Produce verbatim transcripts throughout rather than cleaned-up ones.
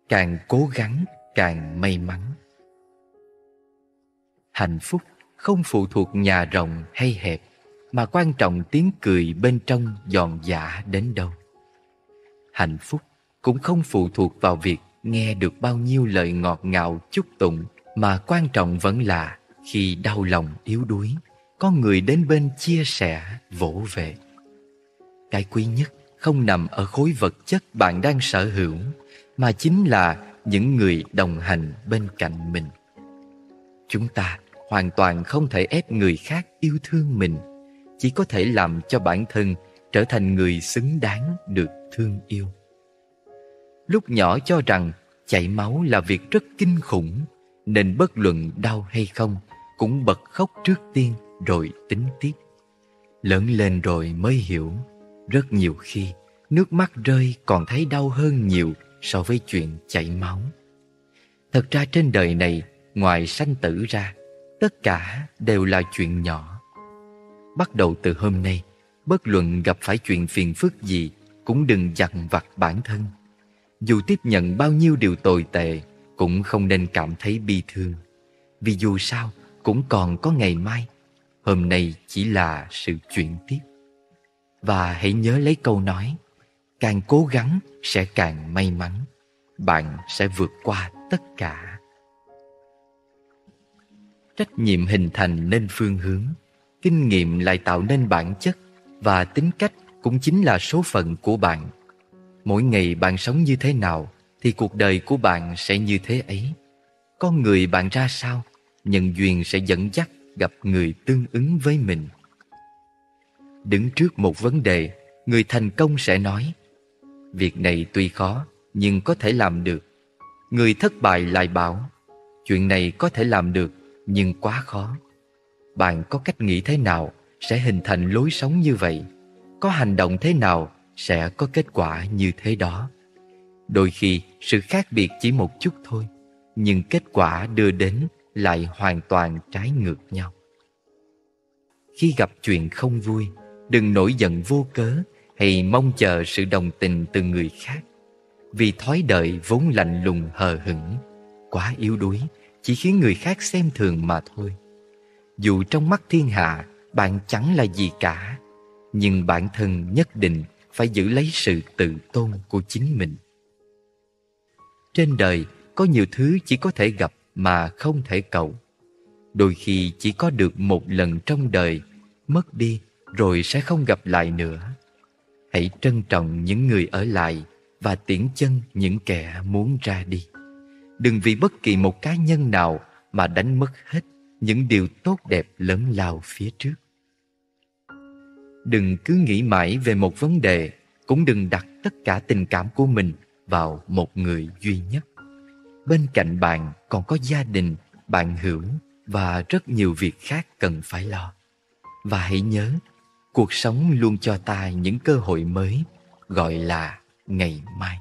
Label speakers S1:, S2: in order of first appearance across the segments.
S1: càng cố gắng càng may mắn. Hạnh phúc không phụ thuộc nhà rộng hay hẹp, mà quan trọng tiếng cười bên trong giòn giã đến đâu. Hạnh phúc cũng không phụ thuộc vào việc nghe được bao nhiêu lời ngọt ngào chúc tụng, mà quan trọng vẫn là khi đau lòng yếu đuối, có người đến bên chia sẻ, vỗ về. Cái quý nhất không nằm ở khối vật chất bạn đang sở hữu, mà chính là những người đồng hành bên cạnh mình. Chúng ta hoàn toàn không thể ép người khác yêu thương mình, chỉ có thể làm cho bản thân trở thành người xứng đáng được thương yêu. Lúc nhỏ cho rằng chảy máu là việc rất kinh khủng, nên bất luận đau hay không cũng bật khóc trước tiên rồi tính tiếp. Lớn lên rồi mới hiểu, rất nhiều khi nước mắt rơi còn thấy đau hơn nhiều so với chuyện chảy máu. Thật ra trên đời này, ngoài sanh tử ra, tất cả đều là chuyện nhỏ. Bắt đầu từ hôm nay, bất luận gặp phải chuyện phiền phức gì, cũng đừng dằn vặt bản thân. Dù tiếp nhận bao nhiêu điều tồi tệ, cũng không nên cảm thấy bi thương. Vì dù sao, cũng còn có ngày mai. Hôm nay chỉ là sự chuyển tiếp. Và hãy nhớ lấy câu nói, càng cố gắng sẽ càng may mắn. Bạn sẽ vượt qua tất cả. Trách nhiệm hình thành nên phương hướng, kinh nghiệm lại tạo nên bản chất, và tính cách cũng chính là số phận của bạn. Mỗi ngày bạn sống như thế nào thì cuộc đời của bạn sẽ như thế ấy. Con người bạn ra sao, nhân duyên sẽ dẫn dắt gặp người tương ứng với mình. Đứng trước một vấn đề, người thành công sẽ nói, việc này tuy khó nhưng có thể làm được. Người thất bại lại bảo, chuyện này có thể làm được nhưng quá khó. Bạn có cách nghĩ thế nào sẽ hình thành lối sống như vậy. Có hành động thế nào sẽ có kết quả như thế đó. Đôi khi sự khác biệt chỉ một chút thôi, nhưng kết quả đưa đến lại hoàn toàn trái ngược nhau. Khi gặp chuyện không vui, đừng nổi giận vô cớ hay mong chờ sự đồng tình từ người khác. Vì thói đời vốn lạnh lùng hờ hững, quá yếu đuối chỉ khiến người khác xem thường mà thôi. Dù trong mắt thiên hạ bạn chẳng là gì cả, nhưng bản thân nhất định phải giữ lấy sự tự tôn của chính mình. Trên đời có nhiều thứ chỉ có thể gặp mà không thể cầu. Đôi khi chỉ có được một lần trong đời, mất đi rồi sẽ không gặp lại nữa. Hãy trân trọng những người ở lại và tiễn chân những kẻ muốn ra đi. Đừng vì bất kỳ một cá nhân nào mà đánh mất hết những điều tốt đẹp lớn lao phía trước. Đừng cứ nghĩ mãi về một vấn đề, cũng đừng đặt tất cả tình cảm của mình vào một người duy nhất. Bên cạnh bạn còn có gia đình, bạn hữu và rất nhiều việc khác cần phải lo. Và hãy nhớ, cuộc sống luôn cho ta những cơ hội mới, gọi là ngày mai.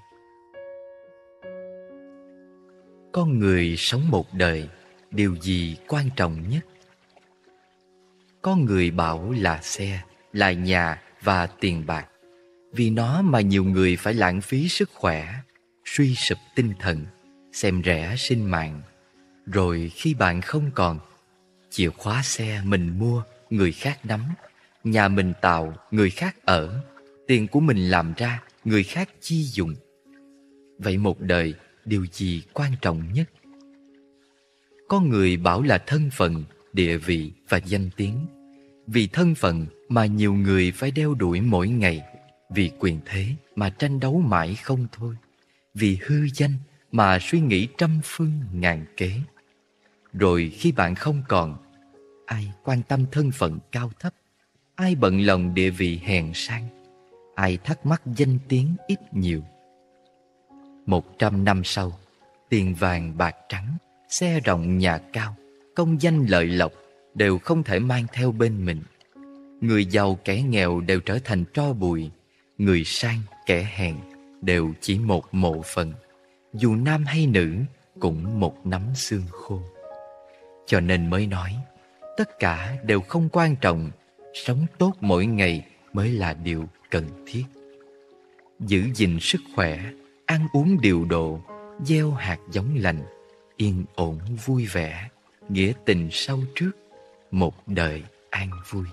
S1: Con người sống một đời, điều gì quan trọng nhất? Có người bảo là xe, là nhà và tiền bạc. Vì nó mà nhiều người phải lãng phí sức khỏe, suy sụp tinh thần, xem rẻ sinh mạng. Rồi khi bạn không còn, chìa khóa xe mình mua, người khác nắm. Nhà mình tạo, người khác ở. Tiền của mình làm ra, người khác chi dùng. Vậy một đời, điều gì quan trọng nhất? Có người bảo là thân phận, địa vị và danh tiếng. Vì thân phận mà nhiều người phải đeo đuổi mỗi ngày. Vì quyền thế mà tranh đấu mãi không thôi. Vì hư danh mà suy nghĩ trăm phương ngàn kế. Rồi khi bạn không còn, ai quan tâm thân phận cao thấp? Ai bận lòng địa vị hèn sang? Ai thắc mắc danh tiếng ít nhiều? Một trăm năm sau, tiền vàng bạc trắng, xe rộng nhà cao, công danh lợi lộc đều không thể mang theo bên mình. Người giàu kẻ nghèo đều trở thành tro bụi. Người sang kẻ hèn đều chỉ một mộ phần. Dù nam hay nữ cũng một nắm xương khô. Cho nên mới nói, tất cả đều không quan trọng. Sống tốt mỗi ngày mới là điều cần thiết. Giữ gìn sức khỏe, ăn uống điều độ, gieo hạt giống lành, yên ổn vui vẻ, nghĩa tình sau trước, một đời an vui.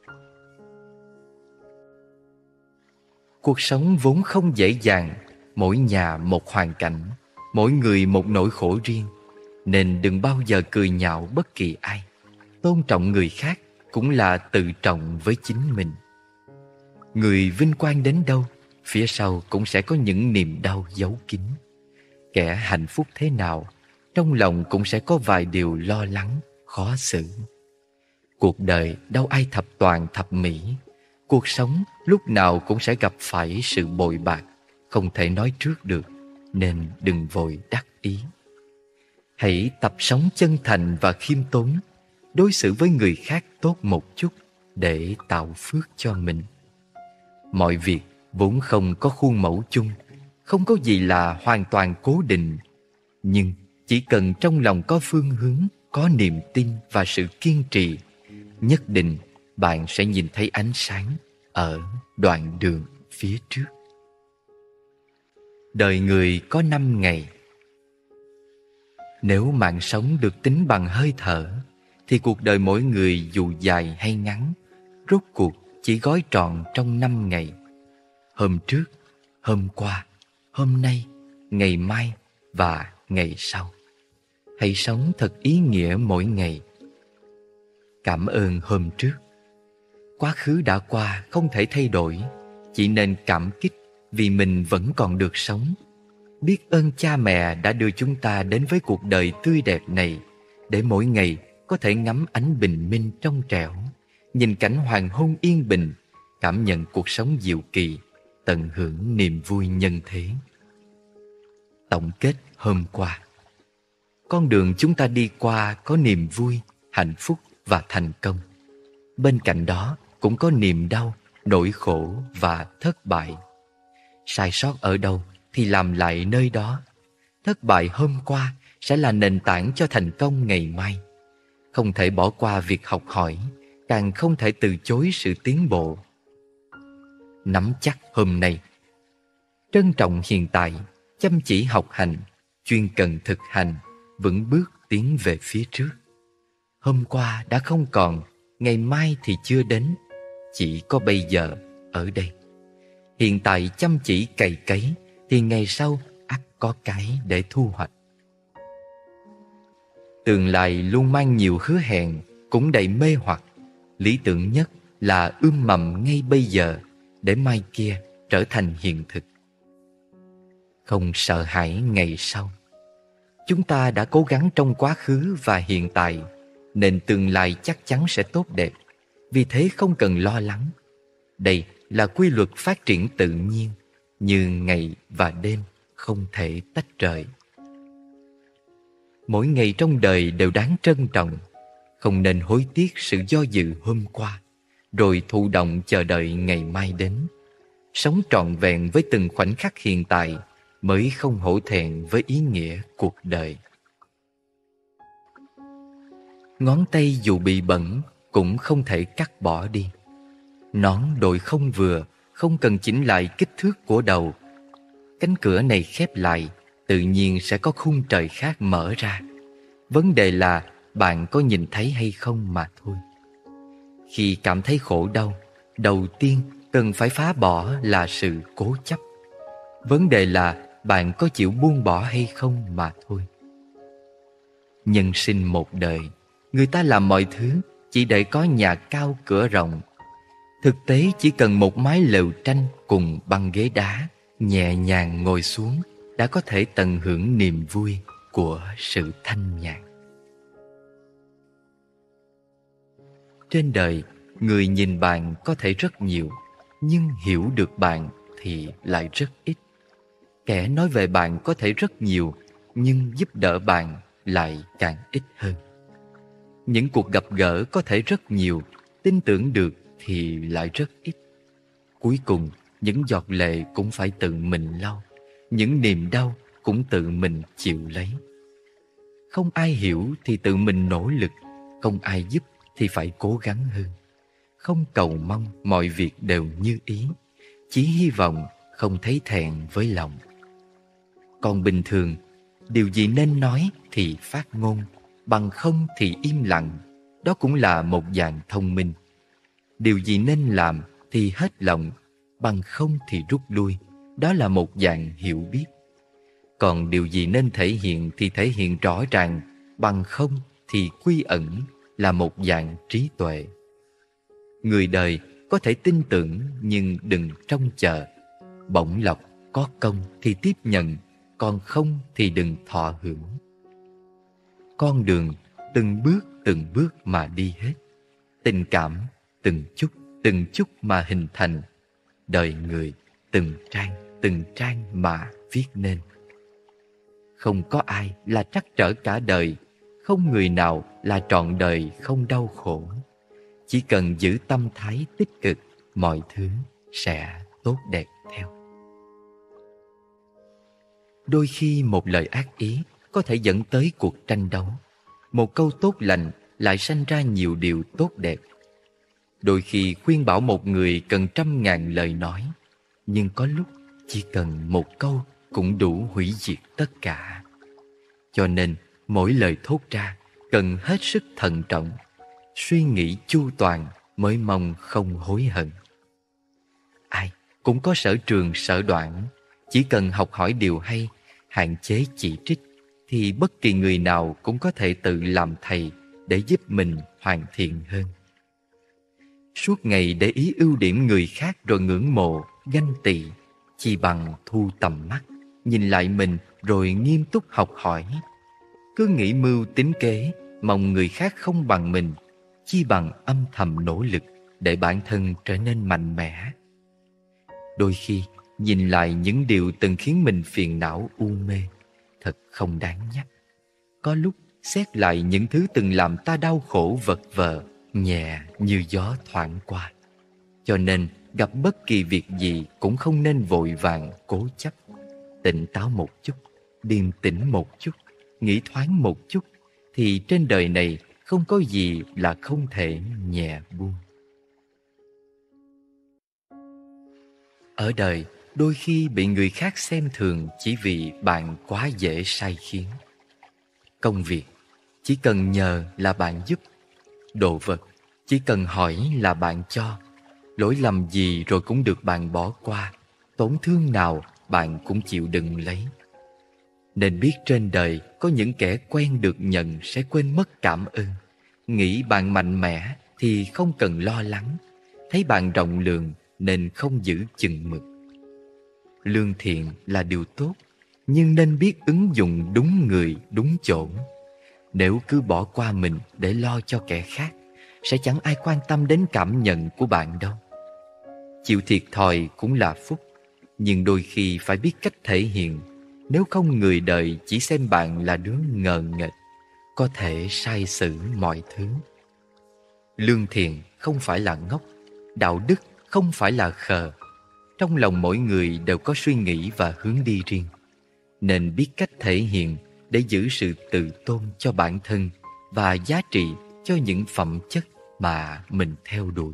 S1: Cuộc sống vốn không dễ dàng, mỗi nhà một hoàn cảnh, mỗi người một nỗi khổ riêng, nên đừng bao giờ cười nhạo bất kỳ ai. Tôn trọng người khác cũng là tự trọng với chính mình. Người vinh quang đến đâu, phía sau cũng sẽ có những niềm đau giấu kín. Kẻ hạnh phúc thế nào, trong lòng cũng sẽ có vài điều lo lắng, khó xử. Cuộc đời đâu ai thập toàn thập mỹ. Cuộc sống lúc nào cũng sẽ gặp phải sự bội bạc, không thể nói trước được, nên đừng vội đắc ý. Hãy tập sống chân thành và khiêm tốn, đối xử với người khác tốt một chút để tạo phước cho mình. Mọi việc vốn không có khuôn mẫu chung, không có gì là hoàn toàn cố định. Nhưng chỉ cần trong lòng có phương hướng, có niềm tin và sự kiên trì, nhất định bạn sẽ nhìn thấy ánh sáng ở đoạn đường phía trước. Đời người có năm ngày. Nếu mạng sống được tính bằng hơi thở, thì cuộc đời mỗi người dù dài hay ngắn, rốt cuộc chỉ gói trọn trong năm ngày. Hôm trước, hôm qua, hôm nay, ngày mai và ngày sau. Hãy sống thật ý nghĩa mỗi ngày. Cảm ơn hôm trước. Quá khứ đã qua không thể thay đổi, chỉ nên cảm kích vì mình vẫn còn được sống. Biết ơn cha mẹ đã đưa chúng ta đến với cuộc đời tươi đẹp này, để mỗi ngày có thể ngắm ánh bình minh trong trẻo, nhìn cảnh hoàng hôn yên bình, cảm nhận cuộc sống diệu kỳ, tận hưởng niềm vui nhân thế. Tổng kết hôm qua. Con đường chúng ta đi qua có niềm vui, hạnh phúc và thành công. Bên cạnh đó cũng có niềm đau, nỗi khổ và thất bại. Sai sót ở đâu thì làm lại nơi đó. Thất bại hôm qua sẽ là nền tảng cho thành công ngày mai. Không thể bỏ qua việc học hỏi, càng không thể từ chối sự tiến bộ. Nắm chắc hôm nay. Trân trọng hiện tại, chăm chỉ học hành, chuyên cần thực hành, vững bước tiến về phía trước. Hôm qua đã không còn, ngày mai thì chưa đến, chỉ có bây giờ ở đây. Hiện tại chăm chỉ cày cấy, thì ngày sau ắt có cái để thu hoạch. Tương lai luôn mang nhiều hứa hẹn, cũng đầy mê hoặc. Lý tưởng nhất là ươm mầm ngay bây giờ, để mai kia trở thành hiện thực. Không sợ hãi ngày sau. Chúng ta đã cố gắng trong quá khứ và hiện tại, nên tương lai chắc chắn sẽ tốt đẹp. Vì thế không cần lo lắng. Đây là quy luật phát triển tự nhiên, như ngày và đêm không thể tách rời. Mỗi ngày trong đời đều đáng trân trọng. Không nên hối tiếc sự do dự hôm qua, rồi thụ động chờ đợi ngày mai đến. Sống trọn vẹn với từng khoảnh khắc hiện tại mới không hổ thẹn với ý nghĩa cuộc đời. Ngón tay dù bị bẩn cũng không thể cắt bỏ đi. Nón đội không vừa, không cần chỉnh lại kích thước của đầu. Cánh cửa này khép lại, tự nhiên sẽ có khung trời khác mở ra. Vấn đề là bạn có nhìn thấy hay không mà thôi. Khi cảm thấy khổ đau, đầu tiên cần phải phá bỏ là sự cố chấp. Vấn đề là bạn có chịu buông bỏ hay không mà thôi. Nhân sinh một đời, người ta làm mọi thứ chỉ để có nhà cao cửa rộng. Thực tế chỉ cần một mái lều tranh cùng băng ghế đá, nhẹ nhàng ngồi xuống đã có thể tận hưởng niềm vui của sự thanh nhàn. Trên đời, người nhìn bạn có thể rất nhiều, nhưng hiểu được bạn thì lại rất ít. Kẻ nói về bạn có thể rất nhiều, nhưng giúp đỡ bạn lại càng ít hơn. Những cuộc gặp gỡ có thể rất nhiều, tin tưởng được thì lại rất ít. Cuối cùng, những giọt lệ cũng phải tự mình lau, những niềm đau cũng tự mình chịu lấy. Không ai hiểu thì tự mình nỗ lực, không ai giúp thì phải cố gắng hơn. Không cầu mong mọi việc đều như ý, chỉ hy vọng không thấy thẹn với lòng. Còn bình thường, Điều gì nên nói thì phát ngôn, bằng không thì im lặng. Đó cũng là một dạng thông minh. Điều gì nên làm thì hết lòng, bằng không thì rút lui. Đó là một dạng hiểu biết. Còn điều gì nên thể hiện thì thể hiện rõ ràng, bằng không thì quy ẩn, là một dạng trí tuệ. Người đời có thể tin tưởng nhưng đừng trông chờ. Bổng lộc có công thì tiếp nhận, còn không thì đừng thọ hưởng. Con đường từng bước từng bước mà đi hết. Tình cảm từng chút từng chút mà hình thành. Đời người từng trang từng trang mà viết nên. Không có ai là trắc trở cả đời, không người nào là trọn đời không đau khổ. Chỉ cần giữ tâm thái tích cực, mọi thứ sẽ tốt đẹp theo. Đôi khi một lời ác ý có thể dẫn tới cuộc tranh đấu. Một câu tốt lành lại sanh ra nhiều điều tốt đẹp. Đôi khi khuyên bảo một người cần trăm ngàn lời nói, nhưng có lúc chỉ cần một câu cũng đủ hủy diệt tất cả. Cho nên mỗi lời thốt ra cần hết sức thận trọng, suy nghĩ chu toàn mới mong không hối hận. Ai cũng có sở trường sở đoạn, chỉ cần học hỏi điều hay, hạn chế chỉ trích, thì bất kỳ người nào cũng có thể tự làm thầy để giúp mình hoàn thiện hơn. Suốt ngày để ý ưu điểm người khác rồi ngưỡng mộ, ganh tị, chỉ bằng thu tầm mắt, nhìn lại mình rồi nghiêm túc học hỏi. Cứ nghĩ mưu tính kế, mong người khác không bằng mình, chi bằng âm thầm nỗ lực để bản thân trở nên mạnh mẽ. Đôi khi nhìn lại những điều từng khiến mình phiền não u mê, thật không đáng nhắc. Có lúc xét lại những thứ từng làm ta đau khổ vật vờ, nhẹ như gió thoảng qua. Cho nên gặp bất kỳ việc gì cũng không nên vội vàng cố chấp. Tỉnh táo một chút, điềm tĩnh một chút, nghĩ thoáng một chút, thì trên đời này không có gì là không thể nhẹ buông. Ở đời, đôi khi bị người khác xem thường chỉ vì bạn quá dễ sai khiến. Công việc, chỉ cần nhờ là bạn giúp. Đồ vật, chỉ cần hỏi là bạn cho. Lỗi lầm gì rồi cũng được bạn bỏ qua. Tổn thương nào bạn cũng chịu đựng lấy. Nên biết trên đời có những kẻ quen được nhận sẽ quên mất cảm ơn. Nghĩ bạn mạnh mẽ thì không cần lo lắng. Thấy bạn rộng lượng nên không giữ chừng mực. Lương thiện là điều tốt, nhưng nên biết ứng dụng đúng người, đúng chỗ. Nếu cứ bỏ qua mình để lo cho kẻ khác, sẽ chẳng ai quan tâm đến cảm nhận của bạn đâu. Chịu thiệt thòi cũng là phúc, nhưng đôi khi phải biết cách thể hiện. Nếu không người đời chỉ xem bạn là đứa ngờ nghệch, có thể sai xử mọi thứ. Lương thiện không phải là ngốc, đạo đức không phải là khờ. Trong lòng mỗi người đều có suy nghĩ và hướng đi riêng, nên biết cách thể hiện để giữ sự tự tôn cho bản thân và giá trị cho những phẩm chất mà mình theo đuổi.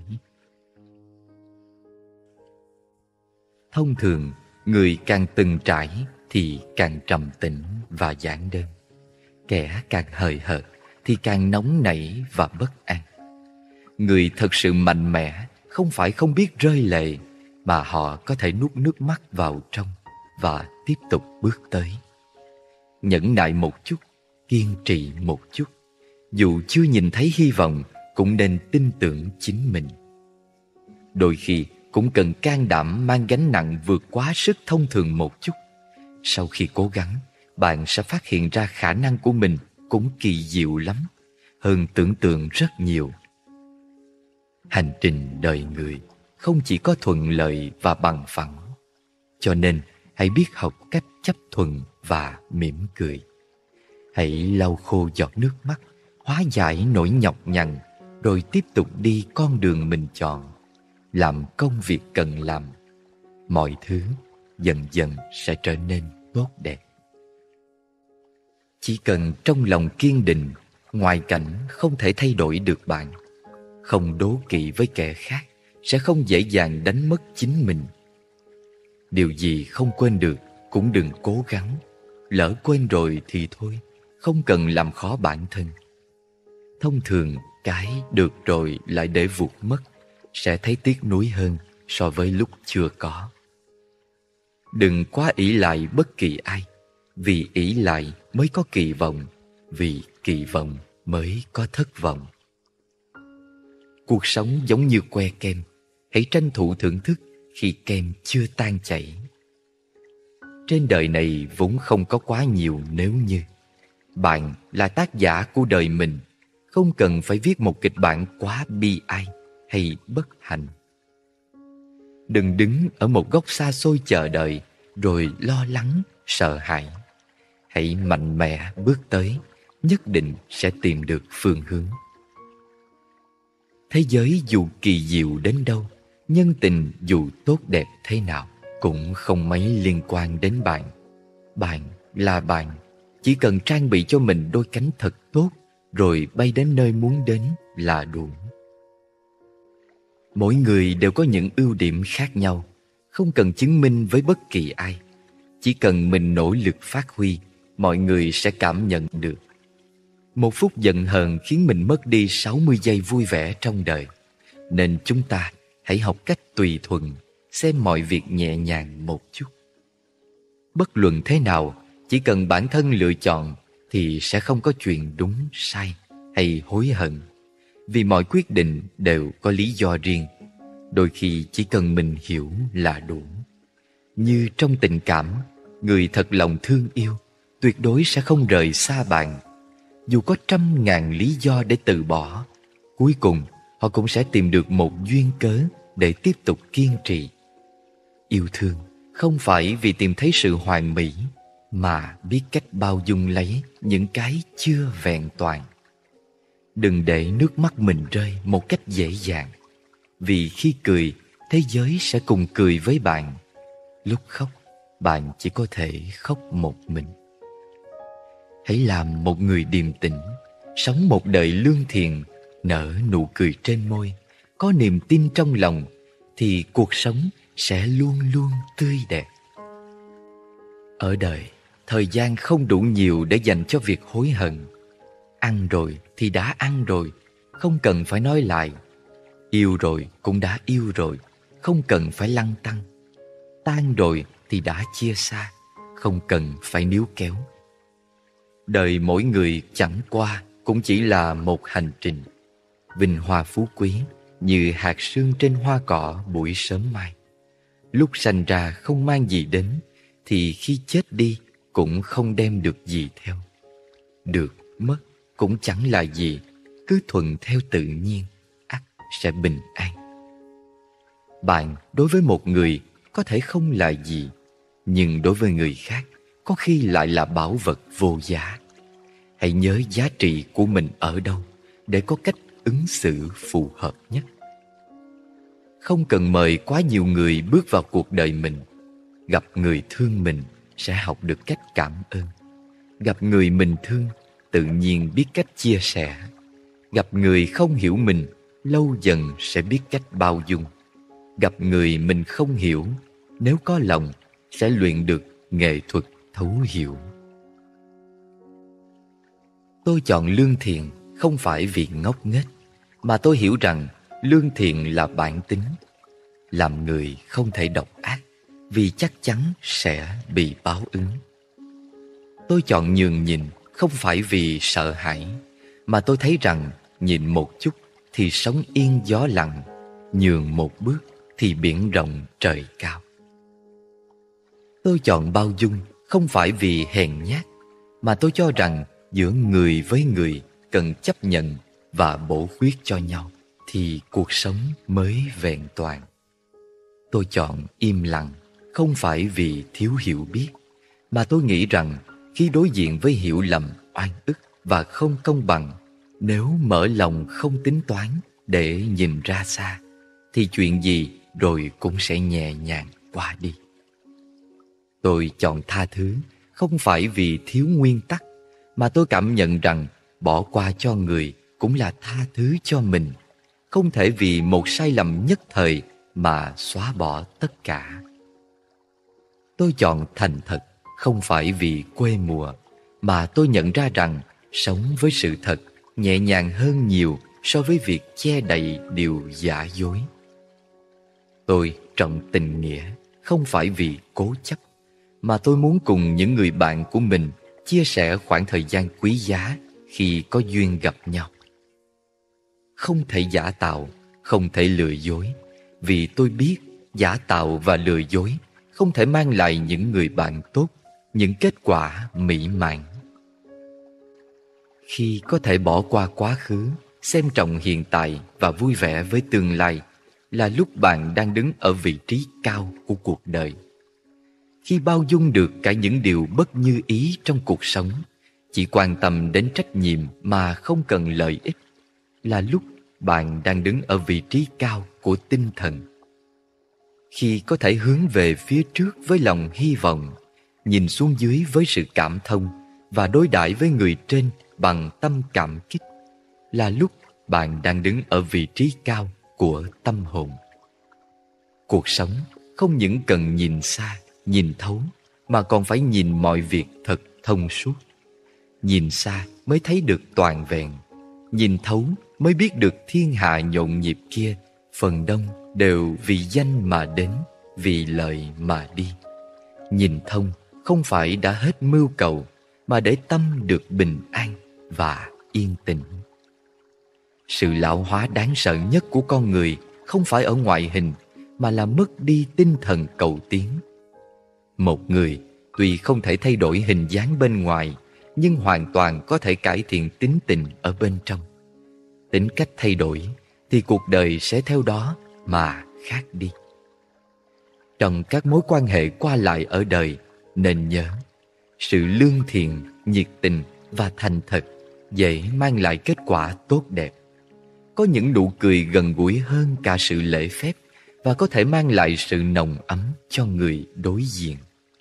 S1: Thông thường, người càng từng trải thì càng trầm tĩnh và giản đơn. Kẻ càng hời hợt thì càng nóng nảy và bất an. Người thật sự mạnh mẽ không phải không biết rơi lệ, mà họ có thể nuốt nước mắt vào trong và tiếp tục bước tới. Nhẫn nại một chút, kiên trì một chút. Dù chưa nhìn thấy hy vọng, cũng nên tin tưởng chính mình. Đôi khi cũng cần can đảm mang gánh nặng vượt quá sức thông thường một chút. Sau khi cố gắng, bạn sẽ phát hiện ra khả năng của mình cũng kỳ diệu lắm, hơn tưởng tượng rất nhiều. Hành trình đời người không chỉ có thuận lợi và bằng phẳng. Cho nên hãy biết học cách chấp thuận và mỉm cười. Hãy lau khô giọt nước mắt, hóa giải nỗi nhọc nhằn, rồi tiếp tục đi con đường mình chọn, làm công việc cần làm. Mọi thứ dần dần sẽ trở nên tốt đẹp. Chỉ cần trong lòng kiên định, ngoại cảnh không thể thay đổi được bạn. Không đố kỵ với kẻ khác, sẽ không dễ dàng đánh mất chính mình. Điều gì không quên được cũng đừng cố gắng. lỡ quên rồi thì thôi, không cần làm khó bản thân. Thông thường cái được rồi lại để vụt mất sẽ thấy tiếc nuối hơn so với lúc chưa có. Đừng quá ỷ lại bất kỳ ai, vì ỷ lại mới có kỳ vọng, vì kỳ vọng mới có thất vọng. Cuộc sống giống như que kem, hãy tranh thủ thưởng thức khi kem chưa tan chảy. Trên đời này vốn không có quá nhiều nếu như. Bạn là tác giả của đời mình, không cần phải viết một kịch bản quá bi ai hay bất hạnh. Đừng đứng ở một góc xa xôi chờ đợi rồi lo lắng, sợ hãi. Hãy mạnh mẽ bước tới, nhất định sẽ tìm được phương hướng. Thế giới dù kỳ diệu đến đâu, nhân tình dù tốt đẹp thế nào cũng không mấy liên quan đến bạn. Bạn là bạn, chỉ cần trang bị cho mình đôi cánh thật tốt rồi bay đến nơi muốn đến là đủ. Mỗi người đều có những ưu điểm khác nhau, không cần chứng minh với bất kỳ ai. Chỉ cần mình nỗ lực phát huy, mọi người sẽ cảm nhận được. Một phút giận hờn khiến mình mất đi sáu mươi giây vui vẻ trong đời. Nên chúng ta hãy học cách tùy thuận, xem mọi việc nhẹ nhàng một chút. Bất luận thế nào, chỉ cần bản thân lựa chọn thì sẽ không có chuyện đúng, sai hay hối hận. Vì mọi quyết định đều có lý do riêng. Đôi khi chỉ cần mình hiểu là đủ. Như trong tình cảm, người thật lòng thương yêu tuyệt đối sẽ không rời xa bạn. Dù có trăm ngàn lý do để từ bỏ, cuối cùng họ cũng sẽ tìm được một duyên cớ để tiếp tục kiên trì. Yêu thương không phải vì tìm thấy sự hoàn mỹ, mà biết cách bao dung lấy những cái chưa vẹn toàn. Đừng để nước mắt mình rơi một cách dễ dàng, vì khi cười, thế giới sẽ cùng cười với bạn. Lúc khóc, bạn chỉ có thể khóc một mình. Hãy làm một người điềm tĩnh, sống một đời lương thiện, nở nụ cười trên môi, có niềm tin trong lòng, thì cuộc sống sẽ luôn luôn tươi đẹp. Ở đời, thời gian không đủ nhiều để dành cho việc hối hận. Ăn rồi thì đã ăn rồi, không cần phải nói lại. Yêu rồi cũng đã yêu rồi, không cần phải lăn tăn. Tan rồi thì đã chia xa, không cần phải níu kéo. Đời mỗi người chẳng qua cũng chỉ là một hành trình. Vinh hoa phú quý như hạt sương trên hoa cỏ buổi sớm mai. Lúc sanh ra không mang gì đến, thì khi chết đi cũng không đem được gì theo. Được mất cũng chẳng là gì, cứ thuận theo tự nhiên, ắt sẽ bình an. Bạn đối với một người có thể không là gì, nhưng đối với người khác có khi lại là bảo vật vô giá. Hãy nhớ giá trị của mình ở đâu để có cách ứng xử phù hợp nhất. Không cần mời quá nhiều người bước vào cuộc đời mình. Gặp người thương mình sẽ học được cách cảm ơn. Gặp người mình thương, tự nhiên biết cách chia sẻ. Gặp người không hiểu mình, lâu dần sẽ biết cách bao dung. Gặp người mình không hiểu, nếu có lòng, sẽ luyện được nghệ thuật thấu hiểu. Tôi chọn lương thiện không phải vì ngốc nghếch, mà tôi hiểu rằng lương thiện là bản tính. Làm người không thể độc ác, vì chắc chắn sẽ bị báo ứng. Tôi chọn nhường nhịn không phải vì sợ hãi, mà tôi thấy rằng nhịn một chút thì sóng yên gió lặng, nhường một bước thì biển rộng trời cao. Tôi chọn bao dung không phải vì hèn nhát, mà tôi cho rằng giữa người với người cần chấp nhận và bổ khuyết cho nhau, thì cuộc sống mới vẹn toàn. Tôi chọn im lặng không phải vì thiếu hiểu biết, mà tôi nghĩ rằng khi đối diện với hiểu lầm, oan ức và không công bằng, nếu mở lòng không tính toán để nhìn ra xa, thì chuyện gì rồi cũng sẽ nhẹ nhàng qua đi. Tôi chọn tha thứ không phải vì thiếu nguyên tắc, mà tôi cảm nhận rằng bỏ qua cho người cũng là tha thứ cho mình. Không thể vì một sai lầm nhất thời mà xóa bỏ tất cả. Tôi chọn thành thật Không phải vì quê mùa, mà tôi nhận ra rằng sống với sự thật nhẹ nhàng hơn nhiều so với việc che đậy điều giả dối. Tôi trọng tình nghĩa không phải vì cố chấp, mà tôi muốn cùng những người bạn của mình chia sẻ khoảng thời gian quý giá khi có duyên gặp nhau. Không thể giả tạo, không thể lừa dối, vì tôi biết giả tạo và lừa dối không thể mang lại những người bạn tốt, những kết quả mỹ mãn. Khi có thể bỏ qua quá khứ, xem trọng hiện tại và vui vẻ với tương lai, là lúc bạn đang đứng ở vị trí cao của cuộc đời. Khi bao dung được cả những điều bất như ý trong cuộc sống, chỉ quan tâm đến trách nhiệm mà không cần lợi ích, là lúc bạn đang đứng ở vị trí cao của tinh thần. Khi có thể hướng về phía trước với lòng hy vọng, nhìn xuống dưới với sự cảm thông và đối đãi với người trên bằng tâm cảm kích, là lúc bạn đang đứng ở vị trí cao của tâm hồn. Cuộc sống không những cần nhìn xa, nhìn thấu, mà còn phải nhìn mọi việc thật thông suốt. Nhìn xa mới thấy được toàn vẹn, nhìn thấu mới biết được thiên hạ nhộn nhịp kia phần đông đều vì danh mà đến, vì lợi mà đi. Nhìn thông không phải đã hết mưu cầu, mà để tâm được bình an và yên tĩnh. Sự lão hóa đáng sợ nhất của con người không phải ở ngoại hình, mà là mất đi tinh thần cầu tiến. Một người tuy không thể thay đổi hình dáng bên ngoài, nhưng hoàn toàn có thể cải thiện tính tình ở bên trong. Tính cách thay đổi thì cuộc đời sẽ theo đó mà khác đi. Trong các mối quan hệ qua lại ở đời, nên nhớ, sự lương thiện, nhiệt tình và thành thật dễ mang lại kết quả tốt đẹp. Có những nụ cười gần gũi hơn cả sự lễ phép, và có thể mang lại sự nồng ấm cho người đối diện.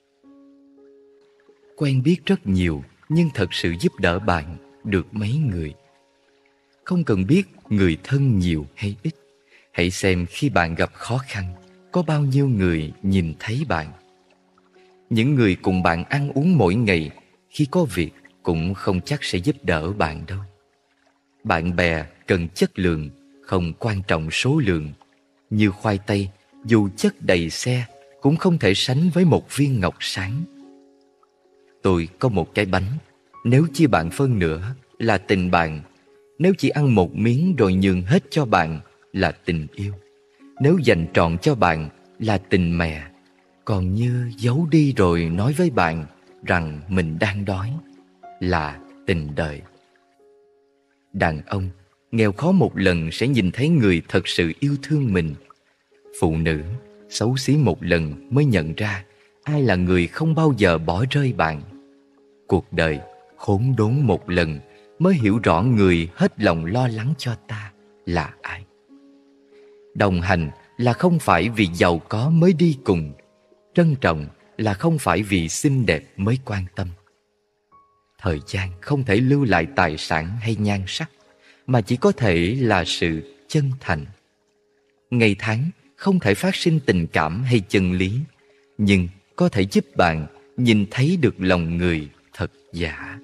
S1: Quen biết rất nhiều, nhưng thật sự giúp đỡ bạn được mấy người. Không cần biết người thân nhiều hay ít, hãy xem khi bạn gặp khó khăn, có bao nhiêu người nhìn thấy bạn. Những người cùng bạn ăn uống mỗi ngày, khi có việc cũng không chắc sẽ giúp đỡ bạn đâu. Bạn bè cần chất lượng, không quan trọng số lượng. Như khoai tây, dù chất đầy xe, cũng không thể sánh với một viên ngọc sáng. Tôi có một cái bánh, nếu chia bạn phân nửa là tình bạn. Nếu chỉ ăn một miếng rồi nhường hết cho bạn là tình yêu. Nếu dành trọn cho bạn là tình mẹ. Còn như giấu đi rồi nói với bạn rằng mình đang đói là tình đời. Đàn ông nghèo khó một lần sẽ nhìn thấy người thật sự yêu thương mình. Phụ nữ xấu xí một lần mới nhận ra ai là người không bao giờ bỏ rơi bạn. Cuộc đời khốn đốn một lần mới hiểu rõ người hết lòng lo lắng cho ta là ai. Đồng hành là không phải vì giàu có mới đi cùng. Trân trọng là không phải vì xinh đẹp mới quan tâm. Thời gian không thể lưu lại tài sản hay nhan sắc, mà chỉ có thể là sự chân thành. Ngày tháng không thể phát sinh tình cảm hay chân lý, nhưng có thể giúp bạn nhìn thấy được lòng người thật giả.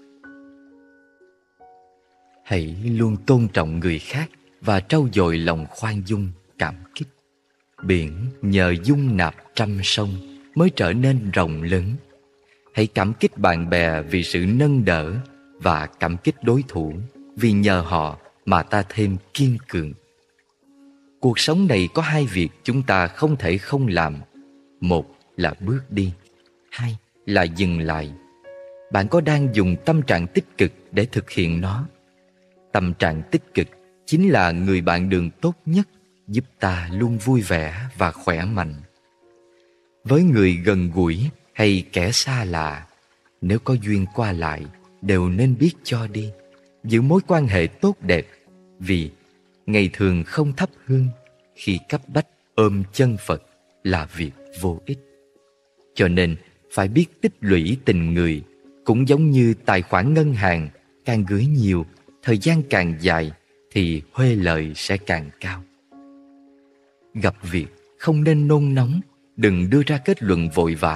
S1: Hãy luôn tôn trọng người khác và trau dồi lòng khoan dung, cảm kích. Biển nhờ dung nạp trăm sông mới trở nên rộng lớn. Hãy cảm kích bạn bè vì sự nâng đỡ, và cảm kích đối thủ vì nhờ họ mà ta thêm kiên cường. Cuộc sống này có hai việc chúng ta không thể không làm. Một là bước đi, hai là dừng lại. Bạn có đang dùng tâm trạng tích cực để thực hiện nó? Tâm trạng tích cực chính là người bạn đường tốt nhất, giúp ta luôn vui vẻ và khỏe mạnh. Với người gần gũi hay kẻ xa lạ, nếu có duyên qua lại, đều nên biết cho đi, giữ mối quan hệ tốt đẹp. Vì ngày thường không thắp hương, khi cấp bách ôm chân Phật là việc vô ích. Cho nên phải biết tích lũy tình người. Cũng giống như tài khoản ngân hàng, càng gửi nhiều, thời gian càng dài, thì huê lợi sẽ càng cao. Gặp việc không nên nôn nóng, đừng đưa ra kết luận vội vã,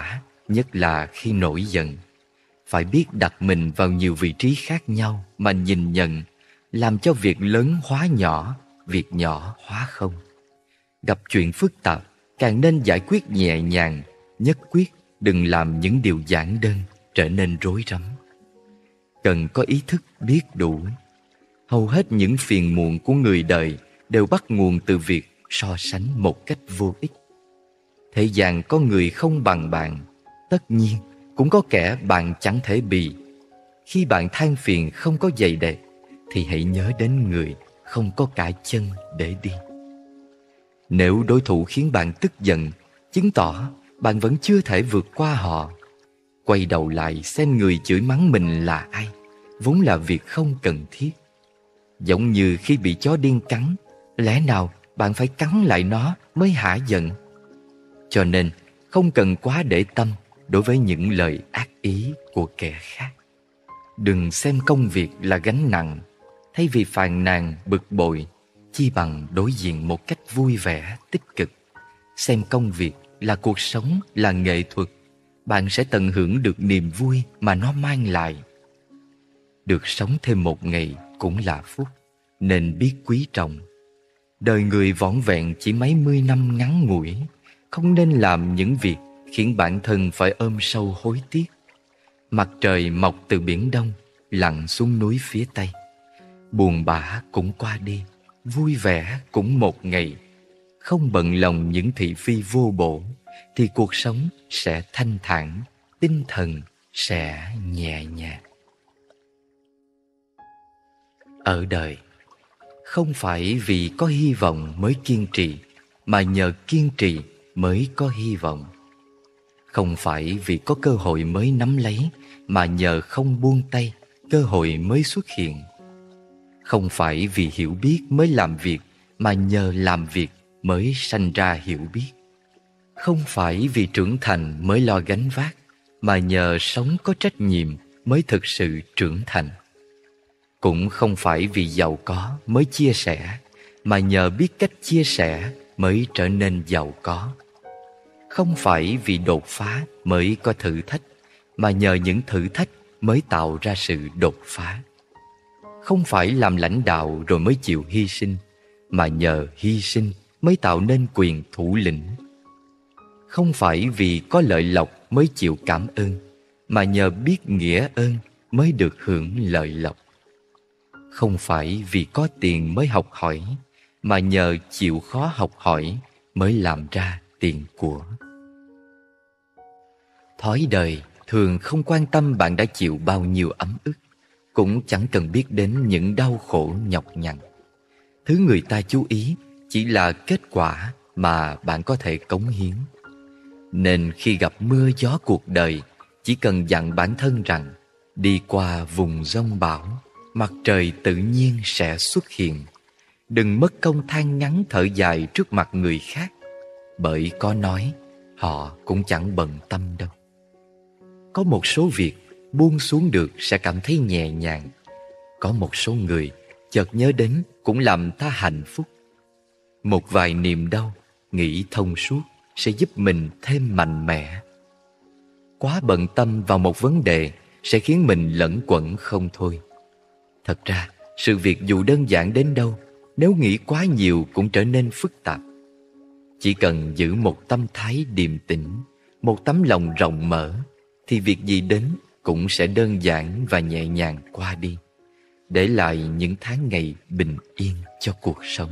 S1: nhất là khi nổi giận. Phải biết đặt mình vào nhiều vị trí khác nhau mà nhìn nhận, làm cho việc lớn hóa nhỏ, việc nhỏ hóa không. Gặp chuyện phức tạp, càng nên giải quyết nhẹ nhàng, nhất quyết đừng làm những điều giản đơn trở nên rối rắm. Cần có ý thức biết đủ. Hầu hết những phiền muộn của người đời đều bắt nguồn từ việc so sánh một cách vô ích. Thế gian có người không bằng bạn, tất nhiên cũng có kẻ bạn chẳng thể bì. Khi bạn than phiền không có giày đẹp, thì hãy nhớ đến người không có cả chân để đi. Nếu đối thủ khiến bạn tức giận, chứng tỏ bạn vẫn chưa thể vượt qua họ. Quay đầu lại xem người chửi mắng mình là ai, vốn là việc không cần thiết. Giống như khi bị chó điên cắn, lẽ nào bạn phải cắn lại nó mới hả giận? Cho nên không cần quá để tâm đối với những lời ác ý của kẻ khác. Đừng xem công việc là gánh nặng. Thay vì phàn nàn bực bội, chi bằng đối diện một cách vui vẻ, tích cực. Xem công việc là cuộc sống, là nghệ thuật, bạn sẽ tận hưởng được niềm vui mà nó mang lại. Được sống thêm một ngày cũng là phúc, nên biết quý trọng. Đời người vỏn vẹn chỉ mấy mươi năm ngắn ngủi, không nên làm những việc khiến bản thân phải ôm sâu hối tiếc. Mặt trời mọc từ biển Đông, lặn xuống núi phía Tây. Buồn bã cũng qua đi, vui vẻ cũng một ngày. Không bận lòng những thị phi vô bổ, thì cuộc sống sẽ thanh thản, tinh thần sẽ nhẹ nhàng. Ở đời, không phải vì có hy vọng mới kiên trì, mà nhờ kiên trì mới có hy vọng. Không phải vì có cơ hội mới nắm lấy, mà nhờ không buông tay, cơ hội mới xuất hiện. Không phải vì hiểu biết mới làm việc, mà nhờ làm việc mới sanh ra hiểu biết. Không phải vì trưởng thành mới lo gánh vác, mà nhờ sống có trách nhiệm mới thực sự trưởng thành. Cũng không phải vì giàu có mới chia sẻ, mà nhờ biết cách chia sẻ mới trở nên giàu có. Không phải vì đột phá mới có thử thách, mà nhờ những thử thách mới tạo ra sự đột phá. Không phải làm lãnh đạo rồi mới chịu hy sinh, mà nhờ hy sinh mới tạo nên quyền thủ lĩnh. Không phải vì có lợi lộc mới chịu cảm ơn, mà nhờ biết nghĩa ơn mới được hưởng lợi lộc. Không phải vì có tiền mới học hỏi, mà nhờ chịu khó học hỏi mới làm ra tiền của. Thói đời thường không quan tâm bạn đã chịu bao nhiêu ấm ức, cũng chẳng cần biết đến những đau khổ nhọc nhằn. Thứ người ta chú ý chỉ là kết quả mà bạn có thể cống hiến. Nên khi gặp mưa gió cuộc đời, chỉ cần dặn bản thân rằng đi qua vùng giông bão, mặt trời tự nhiên sẽ xuất hiện. Đừng mất công than ngắn thở dài trước mặt người khác, bởi có nói họ cũng chẳng bận tâm đâu. Có một số việc buông xuống được sẽ cảm thấy nhẹ nhàng. Có một số người chợt nhớ đến cũng làm ta hạnh phúc. Một vài niềm đau nghĩ thông suốt sẽ giúp mình thêm mạnh mẽ. Quá bận tâm vào một vấn đề sẽ khiến mình lẫn quẩn không thôi. Thật ra, sự việc dù đơn giản đến đâu, nếu nghĩ quá nhiều cũng trở nên phức tạp. Chỉ cần giữ một tâm thái điềm tĩnh, một tấm lòng rộng mở, thì việc gì đến cũng sẽ đơn giản và nhẹ nhàng qua đi, để lại những tháng ngày bình yên cho cuộc sống.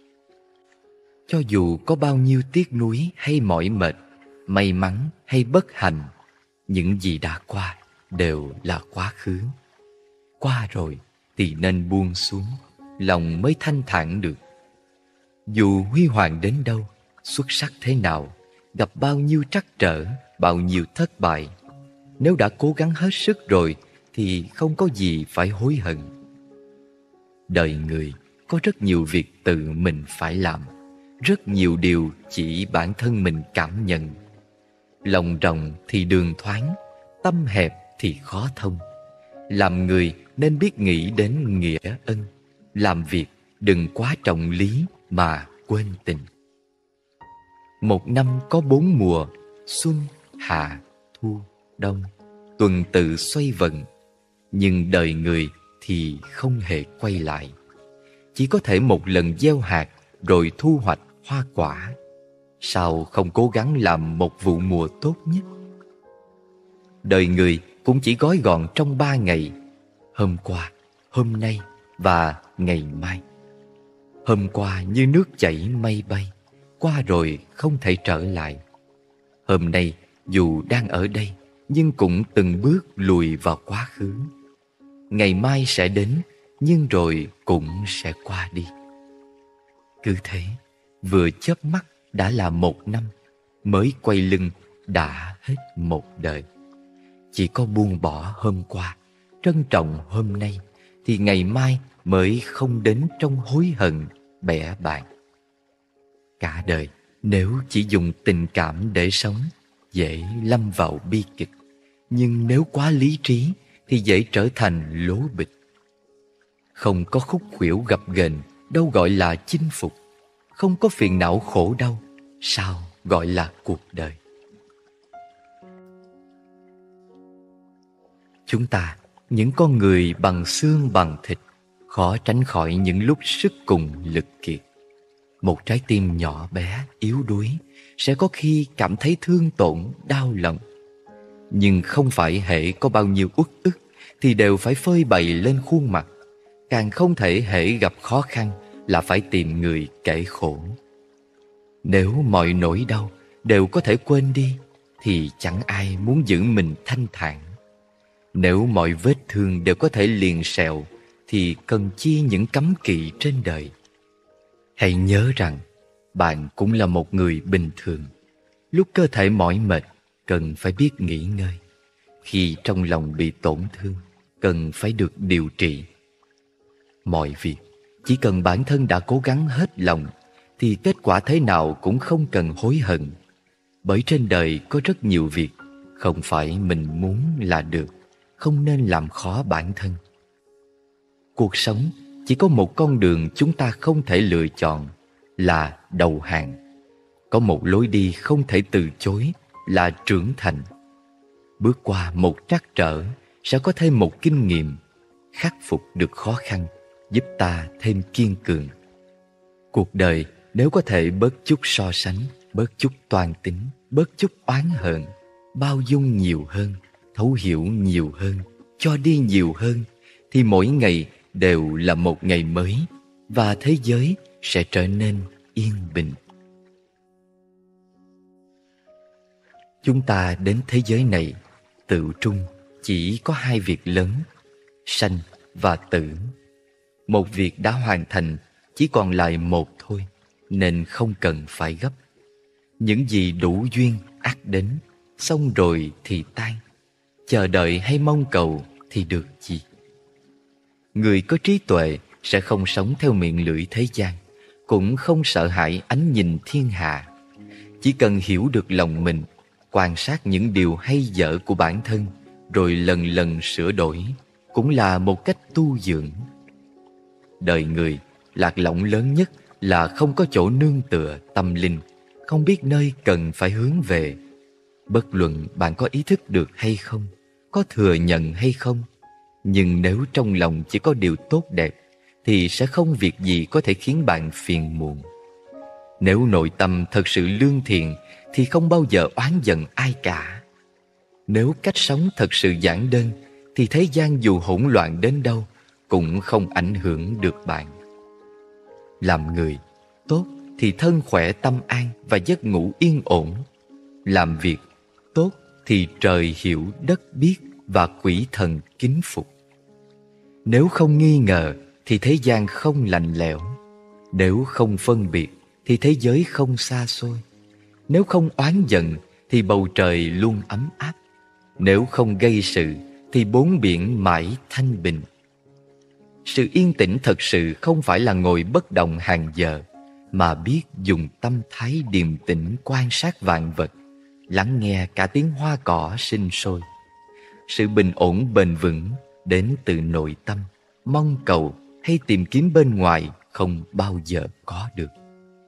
S1: Cho dù có bao nhiêu tiếc nuối hay mỏi mệt, may mắn hay bất hạnh, những gì đã qua đều là quá khứ. Qua rồi thì nên buông xuống, lòng mới thanh thản được. Dù huy hoàng đến đâu, xuất sắc thế nào, gặp bao nhiêu trắc trở, bao nhiêu thất bại, nếu đã cố gắng hết sức rồi thì không có gì phải hối hận. Đời người có rất nhiều việc tự mình phải làm, rất nhiều điều chỉ bản thân mình cảm nhận. Lòng rộng thì đường thoáng, tâm hẹp thì khó thông. Làm người nên biết nghĩ đến nghĩa ân, làm việc đừng quá trọng lý mà quên tình. Một năm có bốn mùa, xuân, hạ, thu, đông, tuần tự xoay vần. Nhưng đời người thì không hề quay lại. Chỉ có thể một lần gieo hạt rồi thu hoạch hoa quả. Sao không cố gắng làm một vụ mùa tốt nhất? Đời người cũng chỉ gói gọn trong ba ngày: hôm qua, hôm nay và ngày mai. Hôm qua như nước chảy mây bay, qua rồi không thể trở lại. Hôm nay dù đang ở đây, nhưng cũng từng bước lùi vào quá khứ. Ngày mai sẽ đến, nhưng rồi cũng sẽ qua đi. Cứ thế, vừa chớp mắt đã là một năm, mới quay lưng đã hết một đời. Chỉ có buông bỏ hôm qua, trân trọng hôm nay, thì ngày mai mới không đến trong hối hận, bẽ bàng. Cả đời nếu chỉ dùng tình cảm để sống, dễ lâm vào bi kịch. Nhưng nếu quá lý trí thì dễ trở thành lố bịch. Không có khúc khuỷu gập ghềnh đâu gọi là chinh phục. Không có phiền não khổ đau, sao gọi là cuộc đời? Chúng ta, những con người bằng xương bằng thịt, khó tránh khỏi những lúc sức cùng lực kiệt. Một trái tim nhỏ bé, yếu đuối sẽ có khi cảm thấy thương tổn, đau lòng. Nhưng không phải hễ có bao nhiêu uất ức thì đều phải phơi bày lên khuôn mặt. Càng không thể hễ gặp khó khăn là phải tìm người kể khổ. Nếu mọi nỗi đau đều có thể quên đi thì chẳng ai muốn giữ mình thanh thản. Nếu mọi vết thương đều có thể liền sẹo thì cần chi những cấm kỵ trên đời. Hãy nhớ rằng bạn cũng là một người bình thường. Lúc cơ thể mỏi mệt cần phải biết nghỉ ngơi. Khi trong lòng bị tổn thương cần phải được điều trị. Mọi việc chỉ cần bản thân đã cố gắng hết lòng thì kết quả thế nào cũng không cần hối hận. Bởi trên đời có rất nhiều việc không phải mình muốn là được, không nên làm khó bản thân. Cuộc sống chỉ có một con đường chúng ta không thể lựa chọn là đầu hàng. Có một lối đi không thể từ chối là trưởng thành. Bước qua một trắc trở sẽ có thêm một kinh nghiệm. Khắc phục được khó khăn giúp ta thêm kiên cường. Cuộc đời nếu có thể bớt chút so sánh, bớt chút toan tính, bớt chút oán hờn, bao dung nhiều hơn, thấu hiểu nhiều hơn, cho đi nhiều hơn, thì mỗi ngày đều là một ngày mới và thế giới sẽ trở nên yên bình. Chúng ta đến thế giới này tự trung chỉ có hai việc lớn: sanh và tử. Một việc đã hoàn thành, chỉ còn lại một thôi, nên không cần phải gấp. Những gì đủ duyên ắt đến, xong rồi thì tan. Chờ đợi hay mong cầu thì được gì? Người có trí tuệ sẽ không sống theo miệng lưỡi thế gian, cũng không sợ hãi ánh nhìn thiên hạ. Chỉ cần hiểu được lòng mình, quan sát những điều hay dở của bản thân, rồi lần lần sửa đổi, cũng là một cách tu dưỡng. Đời người, lạc lõng lớn nhất là không có chỗ nương tựa tâm linh, không biết nơi cần phải hướng về. Bất luận bạn có ý thức được hay không, có thừa nhận hay không, nhưng nếu trong lòng chỉ có điều tốt đẹp, thì sẽ không việc gì có thể khiến bạn phiền muộn. Nếu nội tâm thật sự lương thiện, thì không bao giờ oán giận ai cả. Nếu cách sống thật sự giản đơn, thì thế gian dù hỗn loạn đến đâu, cũng không ảnh hưởng được bạn. Làm người tốt thì thân khỏe tâm an và giấc ngủ yên ổn. Làm việc tốt thì trời hiểu đất biết và quỷ thần kính phục. Nếu không nghi ngờ thì thế gian không lạnh lẽo. Nếu không phân biệt thì thế giới không xa xôi. Nếu không oán giận thì bầu trời luôn ấm áp. Nếu không gây sự thì bốn biển mãi thanh bình. Sự yên tĩnh thật sự không phải là ngồi bất động hàng giờ, mà biết dùng tâm thái điềm tĩnh quan sát vạn vật, lắng nghe cả tiếng hoa cỏ sinh sôi. Sự bình ổn bền vững đến từ nội tâm, mong cầu hay tìm kiếm bên ngoài không bao giờ có được.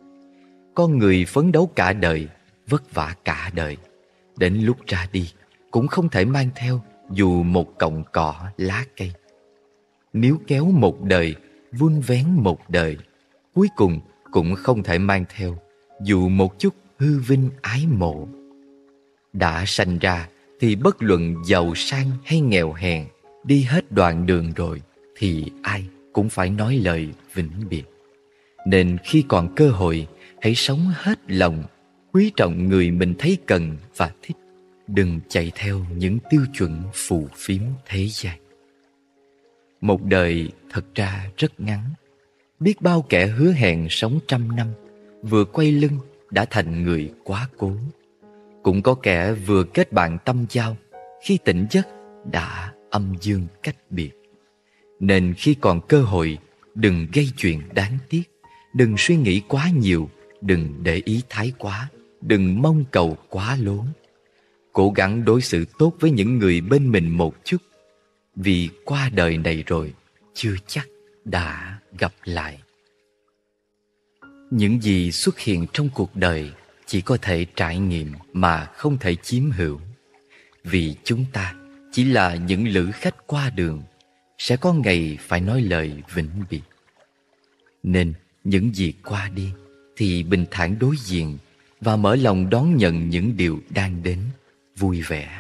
S1: Con người phấn đấu cả đời, vất vả cả đời, đến lúc ra đi cũng không thể mang theo dù một cọng cỏ lá cây. Níu kéo một đời, vun vén một đời, cuối cùng cũng không thể mang theo dù một chút hư vinh ái mộ. Đã sanh ra thì bất luận giàu sang hay nghèo hèn, đi hết đoạn đường rồi thì ai cũng phải nói lời vĩnh biệt. Nên khi còn cơ hội, hãy sống hết lòng, quý trọng người mình thấy cần và thích. Đừng chạy theo những tiêu chuẩn phù phiếm thế gian. Một đời thật ra rất ngắn. Biết bao kẻ hứa hẹn sống trăm năm, vừa quay lưng đã thành người quá cố. Cũng có kẻ vừa kết bạn tâm giao, khi tỉnh giấc đã âm dương cách biệt. Nên khi còn cơ hội, đừng gây chuyện đáng tiếc. Đừng suy nghĩ quá nhiều, đừng để ý thái quá, đừng mong cầu quá lố. Cố gắng đối xử tốt với những người bên mình một chút, vì qua đời này rồi chưa chắc đã gặp lại. Những gì xuất hiện trong cuộc đời chỉ có thể trải nghiệm mà không thể chiếm hữu. Vì chúng ta chỉ là những lữ khách qua đường, sẽ có ngày phải nói lời vĩnh biệt. Nên những gì qua đi thì bình thản đối diện và mở lòng đón nhận những điều đang đến vui vẻ.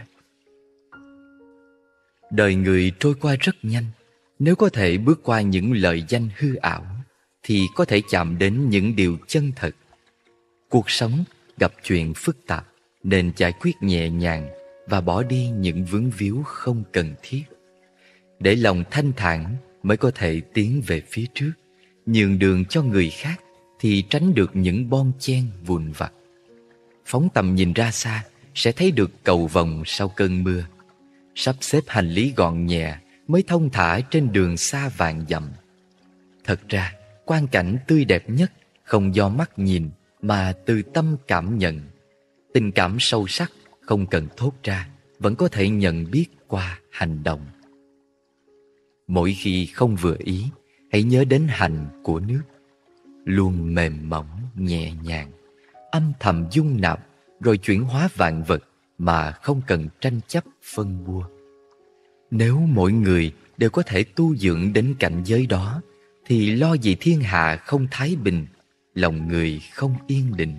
S1: Đời người trôi qua rất nhanh. Nếu có thể bước qua những lời danh hư ảo thì có thể chạm đến những điều chân thật. Cuộc sống gặp chuyện phức tạp nên giải quyết nhẹ nhàng và bỏ đi những vướng víu không cần thiết. Để lòng thanh thản mới có thể tiến về phía trước, nhường đường cho người khác thì tránh được những bon chen vụn vặt. Phóng tầm nhìn ra xa sẽ thấy được cầu vồng sau cơn mưa. Sắp xếp hành lý gọn nhẹ mới thông thả trên đường xa vạn dặm. Thật ra, quang cảnh tươi đẹp nhất không do mắt nhìn mà từ tâm cảm nhận. Tình cảm sâu sắc không cần thốt ra, vẫn có thể nhận biết qua hành động. Mỗi khi không vừa ý, hãy nhớ đến hành của nước. Luôn mềm mỏng, nhẹ nhàng, âm thầm dung nạp rồi chuyển hóa vạn vật mà không cần tranh chấp phân bua. Nếu mỗi người đều có thể tu dưỡng đến cảnh giới đó, thì lo gì thiên hạ không thái bình, lòng người không yên định.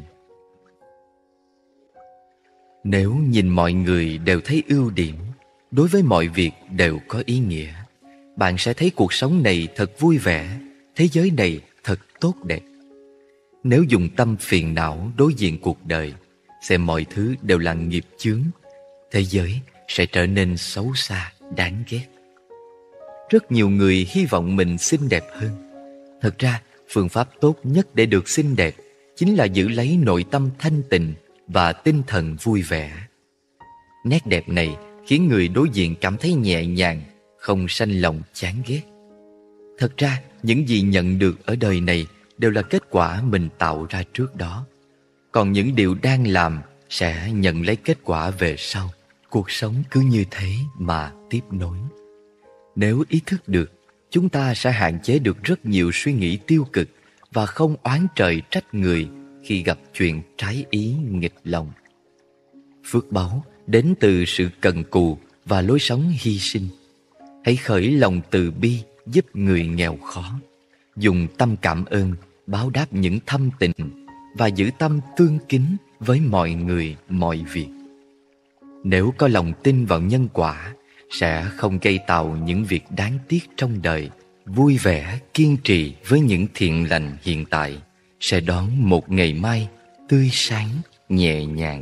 S1: Nếu nhìn mọi người đều thấy ưu điểm, đối với mọi việc đều có ý nghĩa, bạn sẽ thấy cuộc sống này thật vui vẻ, thế giới này thật tốt đẹp. Nếu dùng tâm phiền não đối diện cuộc đời, xem mọi thứ đều là nghiệp chướng, thế giới sẽ trở nên xấu xa, đáng ghét. Rất nhiều người hy vọng mình xinh đẹp hơn. Thật ra, phương pháp tốt nhất để được xinh đẹp chính là giữ lấy nội tâm thanh tịnh và tinh thần vui vẻ. Nét đẹp này khiến người đối diện cảm thấy nhẹ nhàng, không sanh lòng chán ghét. Thật ra, những gì nhận được ở đời này đều là kết quả mình tạo ra trước đó. Còn những điều đang làm sẽ nhận lấy kết quả về sau. Cuộc sống cứ như thế mà tiếp nối. Nếu ý thức được, chúng ta sẽ hạn chế được rất nhiều suy nghĩ tiêu cực và không oán trời trách người khi gặp chuyện trái ý nghịch lòng. Phước báu đến từ sự cần cù và lối sống hy sinh. Hãy khởi lòng từ bi giúp người nghèo khó. Dùng tâm cảm ơn báo đáp những thâm tình và giữ tâm tương kính với mọi người, mọi việc. Nếu có lòng tin vào nhân quả, sẽ không gây tạo những việc đáng tiếc trong đời. Vui vẻ, kiên trì với những thiện lành hiện tại, sẽ đón một ngày mai tươi sáng, nhẹ nhàng.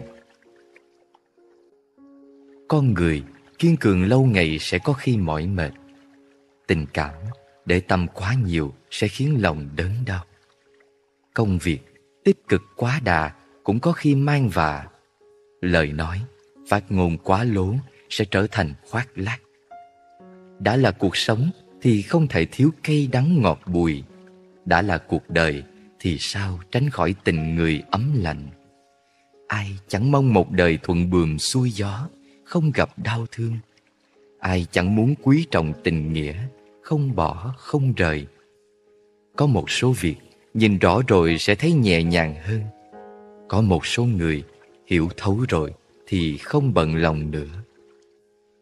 S1: Con người kiên cường lâu ngày sẽ có khi mỏi mệt. Tình cảm để tâm quá nhiều sẽ khiến lòng đớn đau. Công việc tích cực quá đà cũng có khi mang vạ. Lời nói, phát ngôn quá lố sẽ trở thành khoác lác. Đã là cuộc sống thì không thể thiếu cay đắng ngọt bùi. Đã là cuộc đời thì sao tránh khỏi tình người ấm lạnh. Ai chẳng mong một đời thuận buồm xuôi gió, không gặp đau thương. Ai chẳng muốn quý trọng tình nghĩa, không bỏ không rời. Có một số việc nhìn rõ rồi sẽ thấy nhẹ nhàng hơn. Có một số người hiểu thấu rồi thì không bận lòng nữa.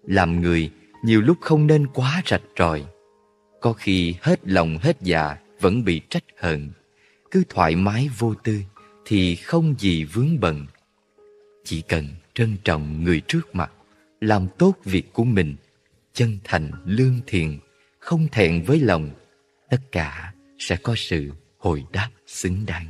S1: Làm người nhiều lúc không nên quá rạch ròi. Có khi hết lòng hết dạ vẫn bị trách hờn. Cứ thoải mái vô tư thì không gì vướng bận. Chỉ cần trân trọng người trước mặt, làm tốt việc của mình, chân thành lương thiện, không thẹn với lòng, tất cả sẽ có sự hồi đáp xứng đáng.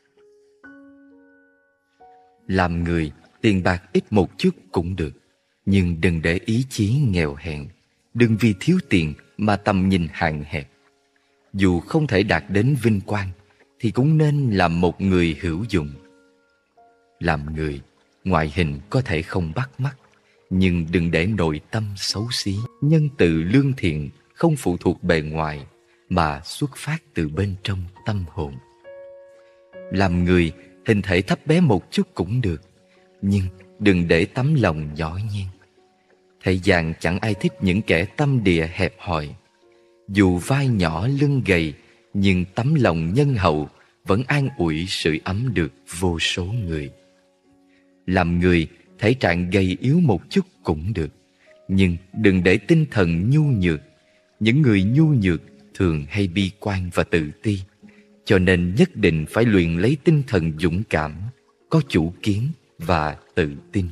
S1: Làm người, tiền bạc ít một chút cũng được, nhưng đừng để ý chí nghèo hèn. Đừng vì thiếu tiền mà tầm nhìn hạn hẹp. Dù không thể đạt đến vinh quang, thì cũng nên làm một người hữu dụng. Làm người, ngoại hình có thể không bắt mắt, nhưng đừng để nội tâm xấu xí. Nhân từ lương thiện không phụ thuộc bề ngoài, mà xuất phát từ bên trong tâm hồn. Làm người, hình thể thấp bé một chút cũng được, nhưng đừng để tấm lòng nhỏ nhen. Thế gian chẳng ai thích những kẻ tâm địa hẹp hòi. Dù vai nhỏ lưng gầy, nhưng tấm lòng nhân hậu vẫn an ủi sưởi ấm được vô số người. Làm người, thể trạng gầy yếu một chút cũng được, nhưng đừng để tinh thần nhu nhược. Những người nhu nhược thường hay bi quan và tự ti, cho nên nhất định phải luyện lấy tinh thần dũng cảm, có chủ kiến và tự tin.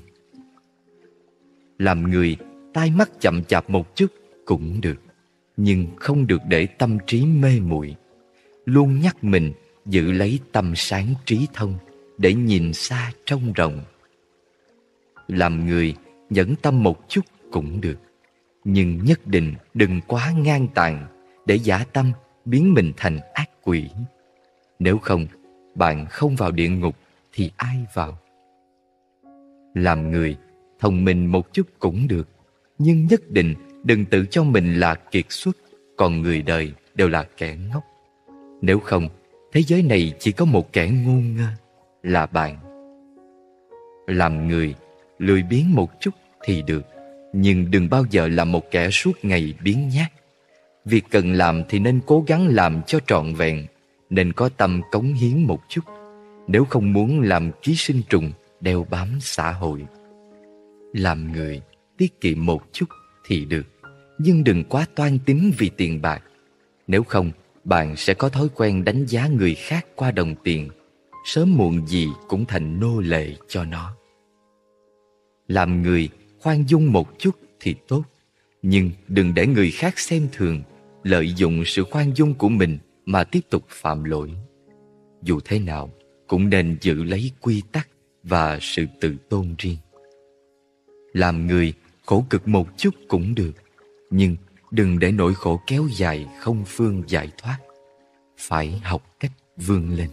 S1: Làm người, tai mắt chậm chạp một chút cũng được, nhưng không được để tâm trí mê muội. Luôn nhắc mình giữ lấy tâm sáng trí thông để nhìn xa trông rộng. Làm người, nhẫn tâm một chút cũng được, nhưng nhất định đừng quá ngang tàn để giả tâm biến mình thành ác quỷ. Nếu không, bạn không vào địa ngục thì ai vào? Làm người, thông minh một chút cũng được, nhưng nhất định đừng tự cho mình là kiệt xuất, còn người đời đều là kẻ ngốc. Nếu không, thế giới này chỉ có một kẻ ngu ngơ, là bạn. Làm người, lười biếng một chút thì được, nhưng đừng bao giờ là một kẻ suốt ngày biếng nhác. Việc cần làm thì nên cố gắng làm cho trọn vẹn, nên có tâm cống hiến một chút, nếu không muốn làm ký sinh trùng đeo bám xã hội. Làm người, tiết kiệm một chút thì được, nhưng đừng quá toan tính vì tiền bạc. Nếu không, bạn sẽ có thói quen đánh giá người khác qua đồng tiền, sớm muộn gì cũng thành nô lệ cho nó. Làm người, khoan dung một chút thì tốt, nhưng đừng để người khác xem thường, lợi dụng sự khoan dung của mình mà tiếp tục phạm lỗi. Dù thế nào, cũng nên giữ lấy quy tắc và sự tự tôn riêng. Làm người, khổ cực một chút cũng được, nhưng đừng để nỗi khổ kéo dài không phương giải thoát. Phải học cách vươn lên.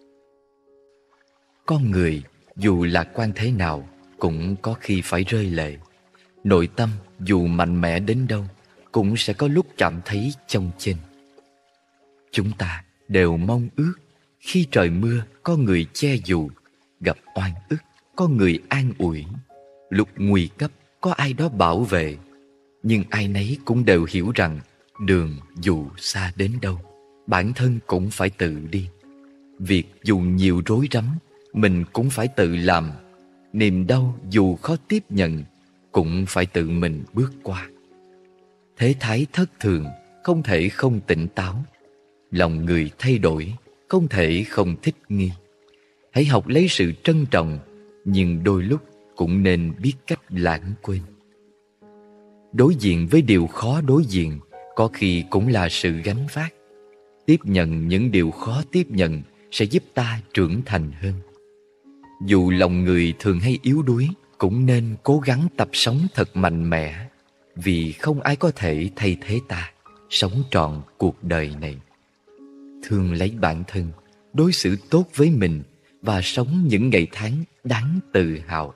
S1: Con người, dù lạc quan thế nào, cũng có khi phải rơi lệ. Nội tâm dù mạnh mẽ đến đâu, cũng sẽ có lúc cảm thấy chông chênh. Chúng ta đều mong ước khi trời mưa có người che dù, gặp oan ức có người an ủi, lúc nguy cấp có ai đó bảo vệ. Nhưng ai nấy cũng đều hiểu rằng đường dù xa đến đâu, bản thân cũng phải tự đi. Việc dù nhiều rối rắm, mình cũng phải tự làm. Niềm đau dù khó tiếp nhận, cũng phải tự mình bước qua. Thế thái thất thường, không thể không tỉnh táo. Lòng người thay đổi, không thể không thích nghi. Hãy học lấy sự trân trọng, nhưng đôi lúc cũng nên biết cách lãng quên. Đối diện với điều khó đối diện, có khi cũng là sự gánh vác. Tiếp nhận những điều khó tiếp nhận sẽ giúp ta trưởng thành hơn. Dù lòng người thường hay yếu đuối, cũng nên cố gắng tập sống thật mạnh mẽ, vì không ai có thể thay thế ta sống trọn cuộc đời này. Thương lấy bản thân, đối xử tốt với mình và sống những ngày tháng đáng tự hào.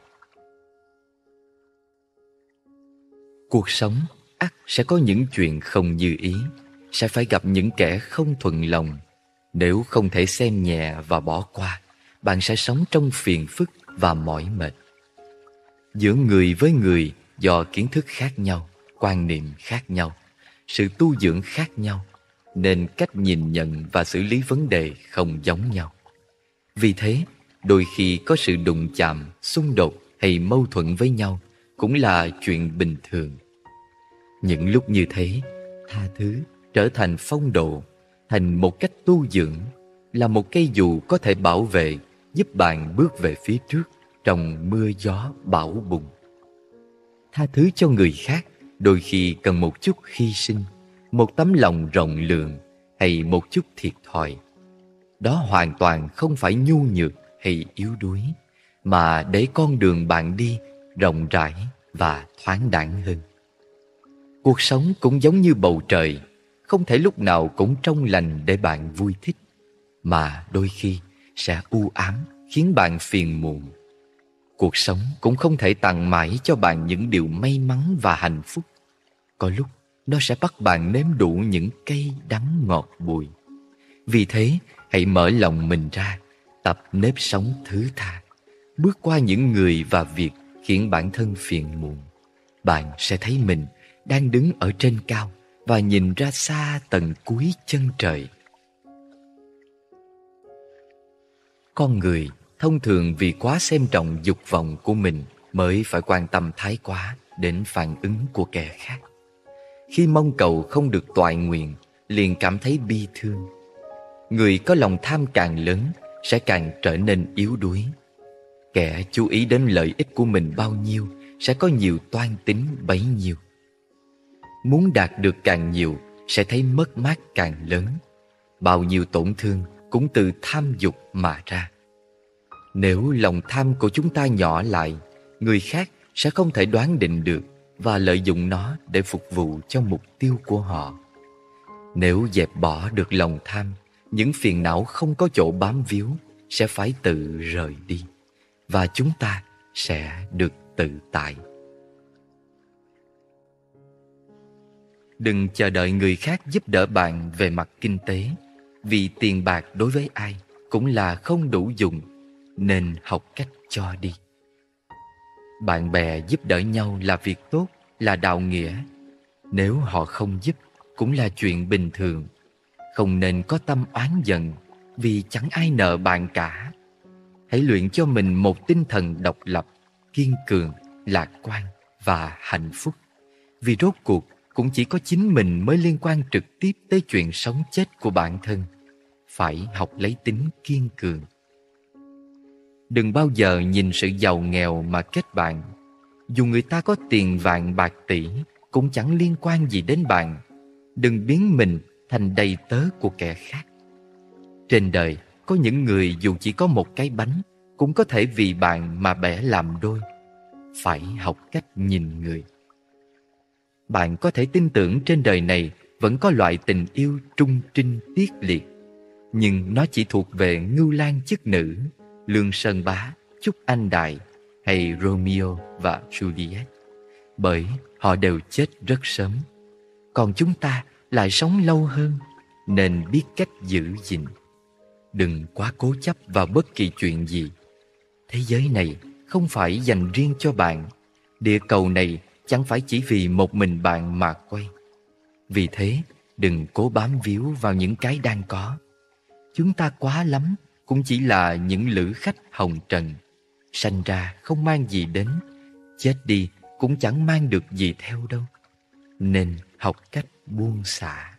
S1: Cuộc sống ắt sẽ có những chuyện không như ý, sẽ phải gặp những kẻ không thuận lòng. Nếu không thể xem nhẹ và bỏ qua, bạn sẽ sống trong phiền phức và mỏi mệt. Giữa người với người, do kiến thức khác nhau, quan niệm khác nhau, sự tu dưỡng khác nhau, nên cách nhìn nhận và xử lý vấn đề không giống nhau. Vì thế, đôi khi có sự đụng chạm, xung đột hay mâu thuẫn với nhau cũng là chuyện bình thường. Những lúc như thế, tha thứ trở thành phong độ, thành một cách tu dưỡng, là một cây dù có thể bảo vệ, giúp bạn bước về phía trước trong mưa gió bão bùng. Tha thứ cho người khác đôi khi cần một chút hy sinh, một tấm lòng rộng lượng hay một chút thiệt thòi. Đó hoàn toàn không phải nhu nhược hay yếu đuối, mà để con đường bạn đi rộng rãi và thoáng đãng hơn. Cuộc sống cũng giống như bầu trời, không thể lúc nào cũng trong lành để bạn vui thích, mà đôi khi sẽ u ám khiến bạn phiền muộn. Cuộc sống cũng không thể tặng mãi cho bạn những điều may mắn và hạnh phúc. Có lúc nó sẽ bắt bạn nếm đủ những cây đắng ngọt bùi. Vì thế, hãy mở lòng mình ra, tập nếp sống thứ tha, bước qua những người và việc khiến bản thân phiền muộn. Bạn sẽ thấy mình đang đứng ở trên cao và nhìn ra xa tận cuối chân trời. Con người thông thường vì quá xem trọng dục vọng của mình mới phải quan tâm thái quá đến phản ứng của kẻ khác. Khi mong cầu không được toại nguyện, liền cảm thấy bi thương. Người có lòng tham càng lớn sẽ càng trở nên yếu đuối. Kẻ chú ý đến lợi ích của mình bao nhiêu sẽ có nhiều toan tính bấy nhiêu. Muốn đạt được càng nhiều sẽ thấy mất mát càng lớn. Bao nhiêu tổn thương cũng từ tham dục mà ra. Nếu lòng tham của chúng ta nhỏ lại, người khác sẽ không thể đoán định được và lợi dụng nó để phục vụ cho mục tiêu của họ. Nếu dẹp bỏ được lòng tham, những phiền não không có chỗ bám víu sẽ phải tự rời đi, và chúng ta sẽ được tự tại. Đừng chờ đợi người khác giúp đỡ bạn về mặt kinh tế, vì tiền bạc đối với ai cũng là không đủ dùng, nên học cách cho đi. Bạn bè giúp đỡ nhau là việc tốt, là đạo nghĩa. Nếu họ không giúp cũng là chuyện bình thường. Không nên có tâm oán giận, vì chẳng ai nợ bạn cả. Hãy luyện cho mình một tinh thần độc lập, kiên cường, lạc quan và hạnh phúc. Vì rốt cuộc cũng chỉ có chính mình mới liên quan trực tiếp tới chuyện sống chết của bản thân. Phải học lấy tính kiên cường. Đừng bao giờ nhìn sự giàu nghèo mà kết bạn. Dù người ta có tiền vạn bạc tỷ cũng chẳng liên quan gì đến bạn. Đừng biến mình thành đầy tớ của kẻ khác. Trên đời có những người dù chỉ có một cái bánh cũng có thể vì bạn mà bẻ làm đôi. Phải học cách nhìn người. Bạn có thể tin tưởng trên đời này vẫn có loại tình yêu trung trinh tiết liệt, nhưng nó chỉ thuộc về Ngưu Lang chức nữ, Lương Sơn Bá, Trúc Anh Đại hay Romeo và Juliet, bởi họ đều chết rất sớm. Còn chúng ta lại sống lâu hơn, nên biết cách giữ gìn. Đừng quá cố chấp vào bất kỳ chuyện gì. Thế giới này không phải dành riêng cho bạn. Địa cầu này chẳng phải chỉ vì một mình bạn mà quay. Vì thế, đừng cố bám víu vào những cái đang có. Chúng ta quá lắm cũng chỉ là những lữ khách hồng trần. Sanh ra không mang gì đến, chết đi cũng chẳng mang được gì theo đâu. Nên học cách buông xả.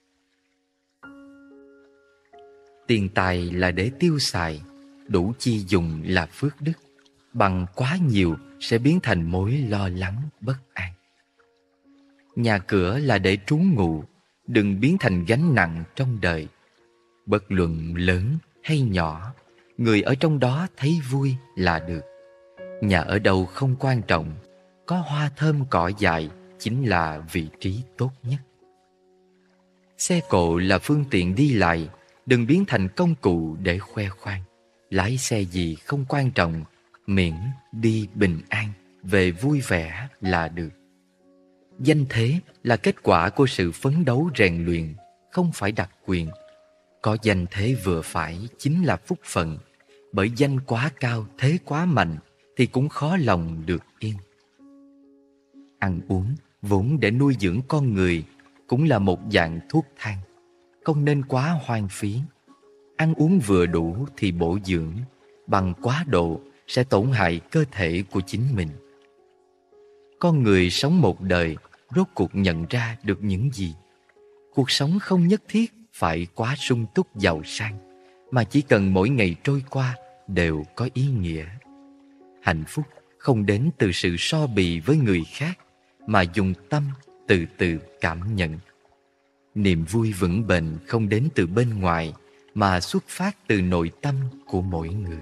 S1: Tiền tài là để tiêu xài, đủ chi dùng là phước đức. Bằng quá nhiều sẽ biến thành mối lo lắng bất an. Nhà cửa là để trú ngụ, đừng biến thành gánh nặng trong đời. Bất luận lớn hay nhỏ, người ở trong đó thấy vui là được. Nhà ở đâu không quan trọng, có hoa thơm cỏ dại chính là vị trí tốt nhất. Xe cộ là phương tiện đi lại, đừng biến thành công cụ để khoe khoang. Lái xe gì không quan trọng, miễn đi bình an, về vui vẻ là được. Danh thế là kết quả của sự phấn đấu rèn luyện, không phải đặc quyền. Có danh thế vừa phải chính là phúc phận, bởi danh quá cao, thế quá mạnh thì cũng khó lòng được yên. Ăn uống vốn để nuôi dưỡng con người cũng là một dạng thuốc thang, không nên quá hoang phí. Ăn uống vừa đủ thì bổ dưỡng, bằng quá độ sẽ tổn hại cơ thể của chính mình. Con người sống một đời, rốt cuộc nhận ra được những gì? Cuộc sống không nhất thiết phải quá sung túc giàu sang, mà chỉ cần mỗi ngày trôi qua đều có ý nghĩa. Hạnh phúc không đến từ sự so bì với người khác, mà dùng tâm từ từ cảm nhận. Niềm vui vững bền không đến từ bên ngoài, mà xuất phát từ nội tâm của mỗi người.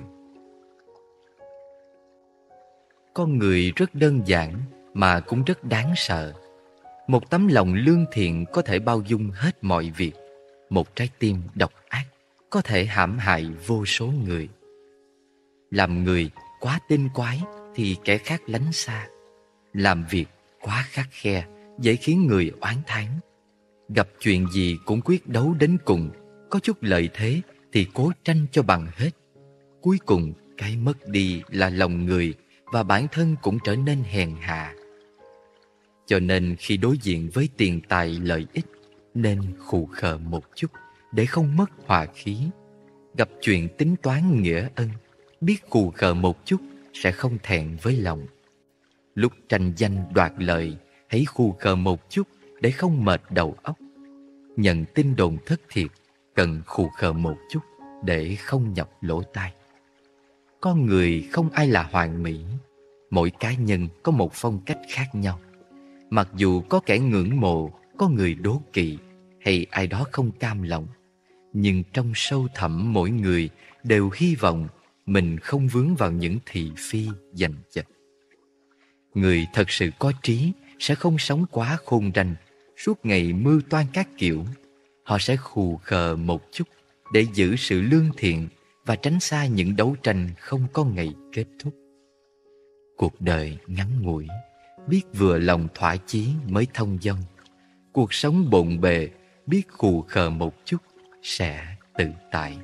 S1: Con người rất đơn giản mà cũng rất đáng sợ. Một tấm lòng lương thiện có thể bao dung hết mọi việc. Một trái tim độc ác có thể hãm hại vô số người. Làm người quá tinh quái thì kẻ khác lánh xa. Làm việc quá khắt khe dễ khiến người oán thán. Gặp chuyện gì cũng quyết đấu đến cùng, có chút lợi thế thì cố tranh cho bằng hết. Cuối cùng cái mất đi là lòng người, và bản thân cũng trở nên hèn hạ. Cho nên khi đối diện với tiền tài lợi ích, nên khù khờ một chút để không mất hòa khí. Gặp chuyện tính toán nghĩa ân, biết khù khờ một chút sẽ không thẹn với lòng. Lúc tranh danh đoạt lợi, hãy khù khờ một chút để không mệt đầu óc. Nhận tin đồn thất thiệt, cần khù khờ một chút để không nhập lỗ tai. Con người không ai là hoàn mỹ. Mỗi cá nhân có một phong cách khác nhau. Mặc dù có kẻ ngưỡng mộ, có người đố kỵ, hay ai đó không cam lòng, nhưng trong sâu thẳm mỗi người đều hy vọng mình không vướng vào những thị phi giành giật. Người thật sự có trí sẽ không sống quá khôn ranh, suốt ngày mưu toan các kiểu. Họ sẽ khù khờ một chút để giữ sự lương thiện và tránh xa những đấu tranh không có ngày kết thúc. Cuộc đời ngắn ngủi, biết vừa lòng thỏa chí mới thông dong. Cuộc sống bộn bề, biết khù khờ một chút sẽ tự tại.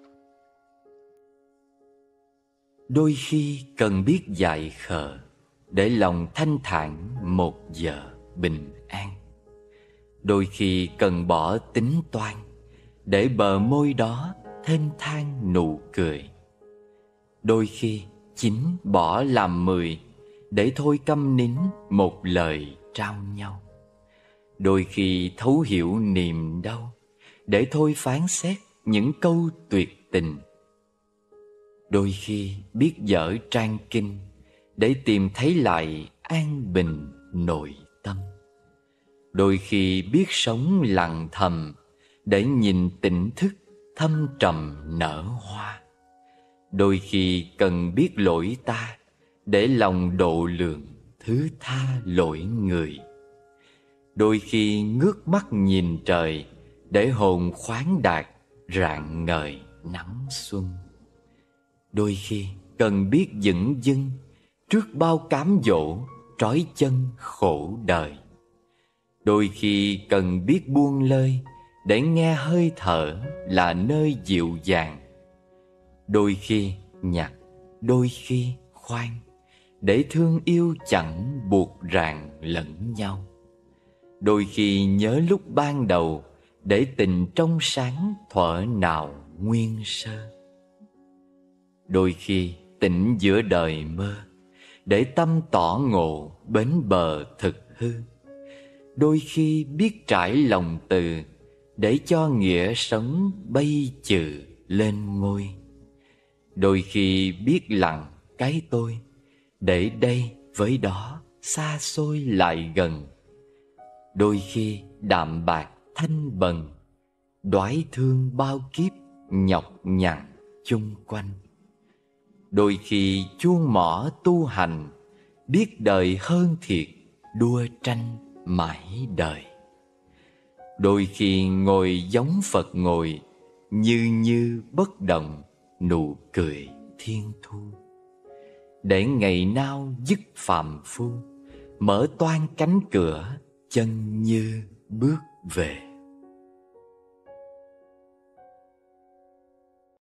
S1: Đôi khi cần biết dại khờ, để lòng thanh thản một giờ bình an. Đôi khi cần bỏ tính toan, để bờ môi đó thênh thang nụ cười. Đôi khi chín bỏ làm mười, để thôi câm nín một lời trao nhau. Đôi khi thấu hiểu niềm đau, để thôi phán xét những câu tuyệt tình. Đôi khi biết dở trang kinh, để tìm thấy lại an bình nội tâm. Đôi khi biết sống lặng thầm, để nhìn tỉnh thức thâm trầm nở hoa. Đôi khi cần biết lỗi ta, để lòng độ lượng thứ tha lỗi người. Đôi khi ngước mắt nhìn trời, để hồn khoáng đạt rạng ngời nắng xuân. Đôi khi cần biết dửng dưng trước bao cám dỗ trói chân khổ đời. Đôi khi cần biết buông lơi, để nghe hơi thở là nơi dịu dàng. Đôi khi nhặt, đôi khi khoan, để thương yêu chẳng buộc ràng lẫn nhau. Đôi khi nhớ lúc ban đầu, để tình trong sáng thuở nào nguyên sơ. Đôi khi tỉnh giữa đời mơ, để tâm tỏ ngộ bến bờ thực hư. Đôi khi biết trải lòng từ, để cho nghĩa sống bay chừ lên ngôi. Đôi khi biết lặng cái tôi, để đây với đó xa xôi lại gần. Đôi khi đạm bạc thanh bần, đoái thương bao kiếp nhọc nhằn chung quanh. Đôi khi chuông mỏ tu hành, biết đời hơn thiệt đua tranh mãi đời. Đôi khi ngồi giống Phật ngồi, như như bất động nụ cười thiên thu. Để ngày nào dứt phàm phu, mở toang cánh cửa chân như bước về.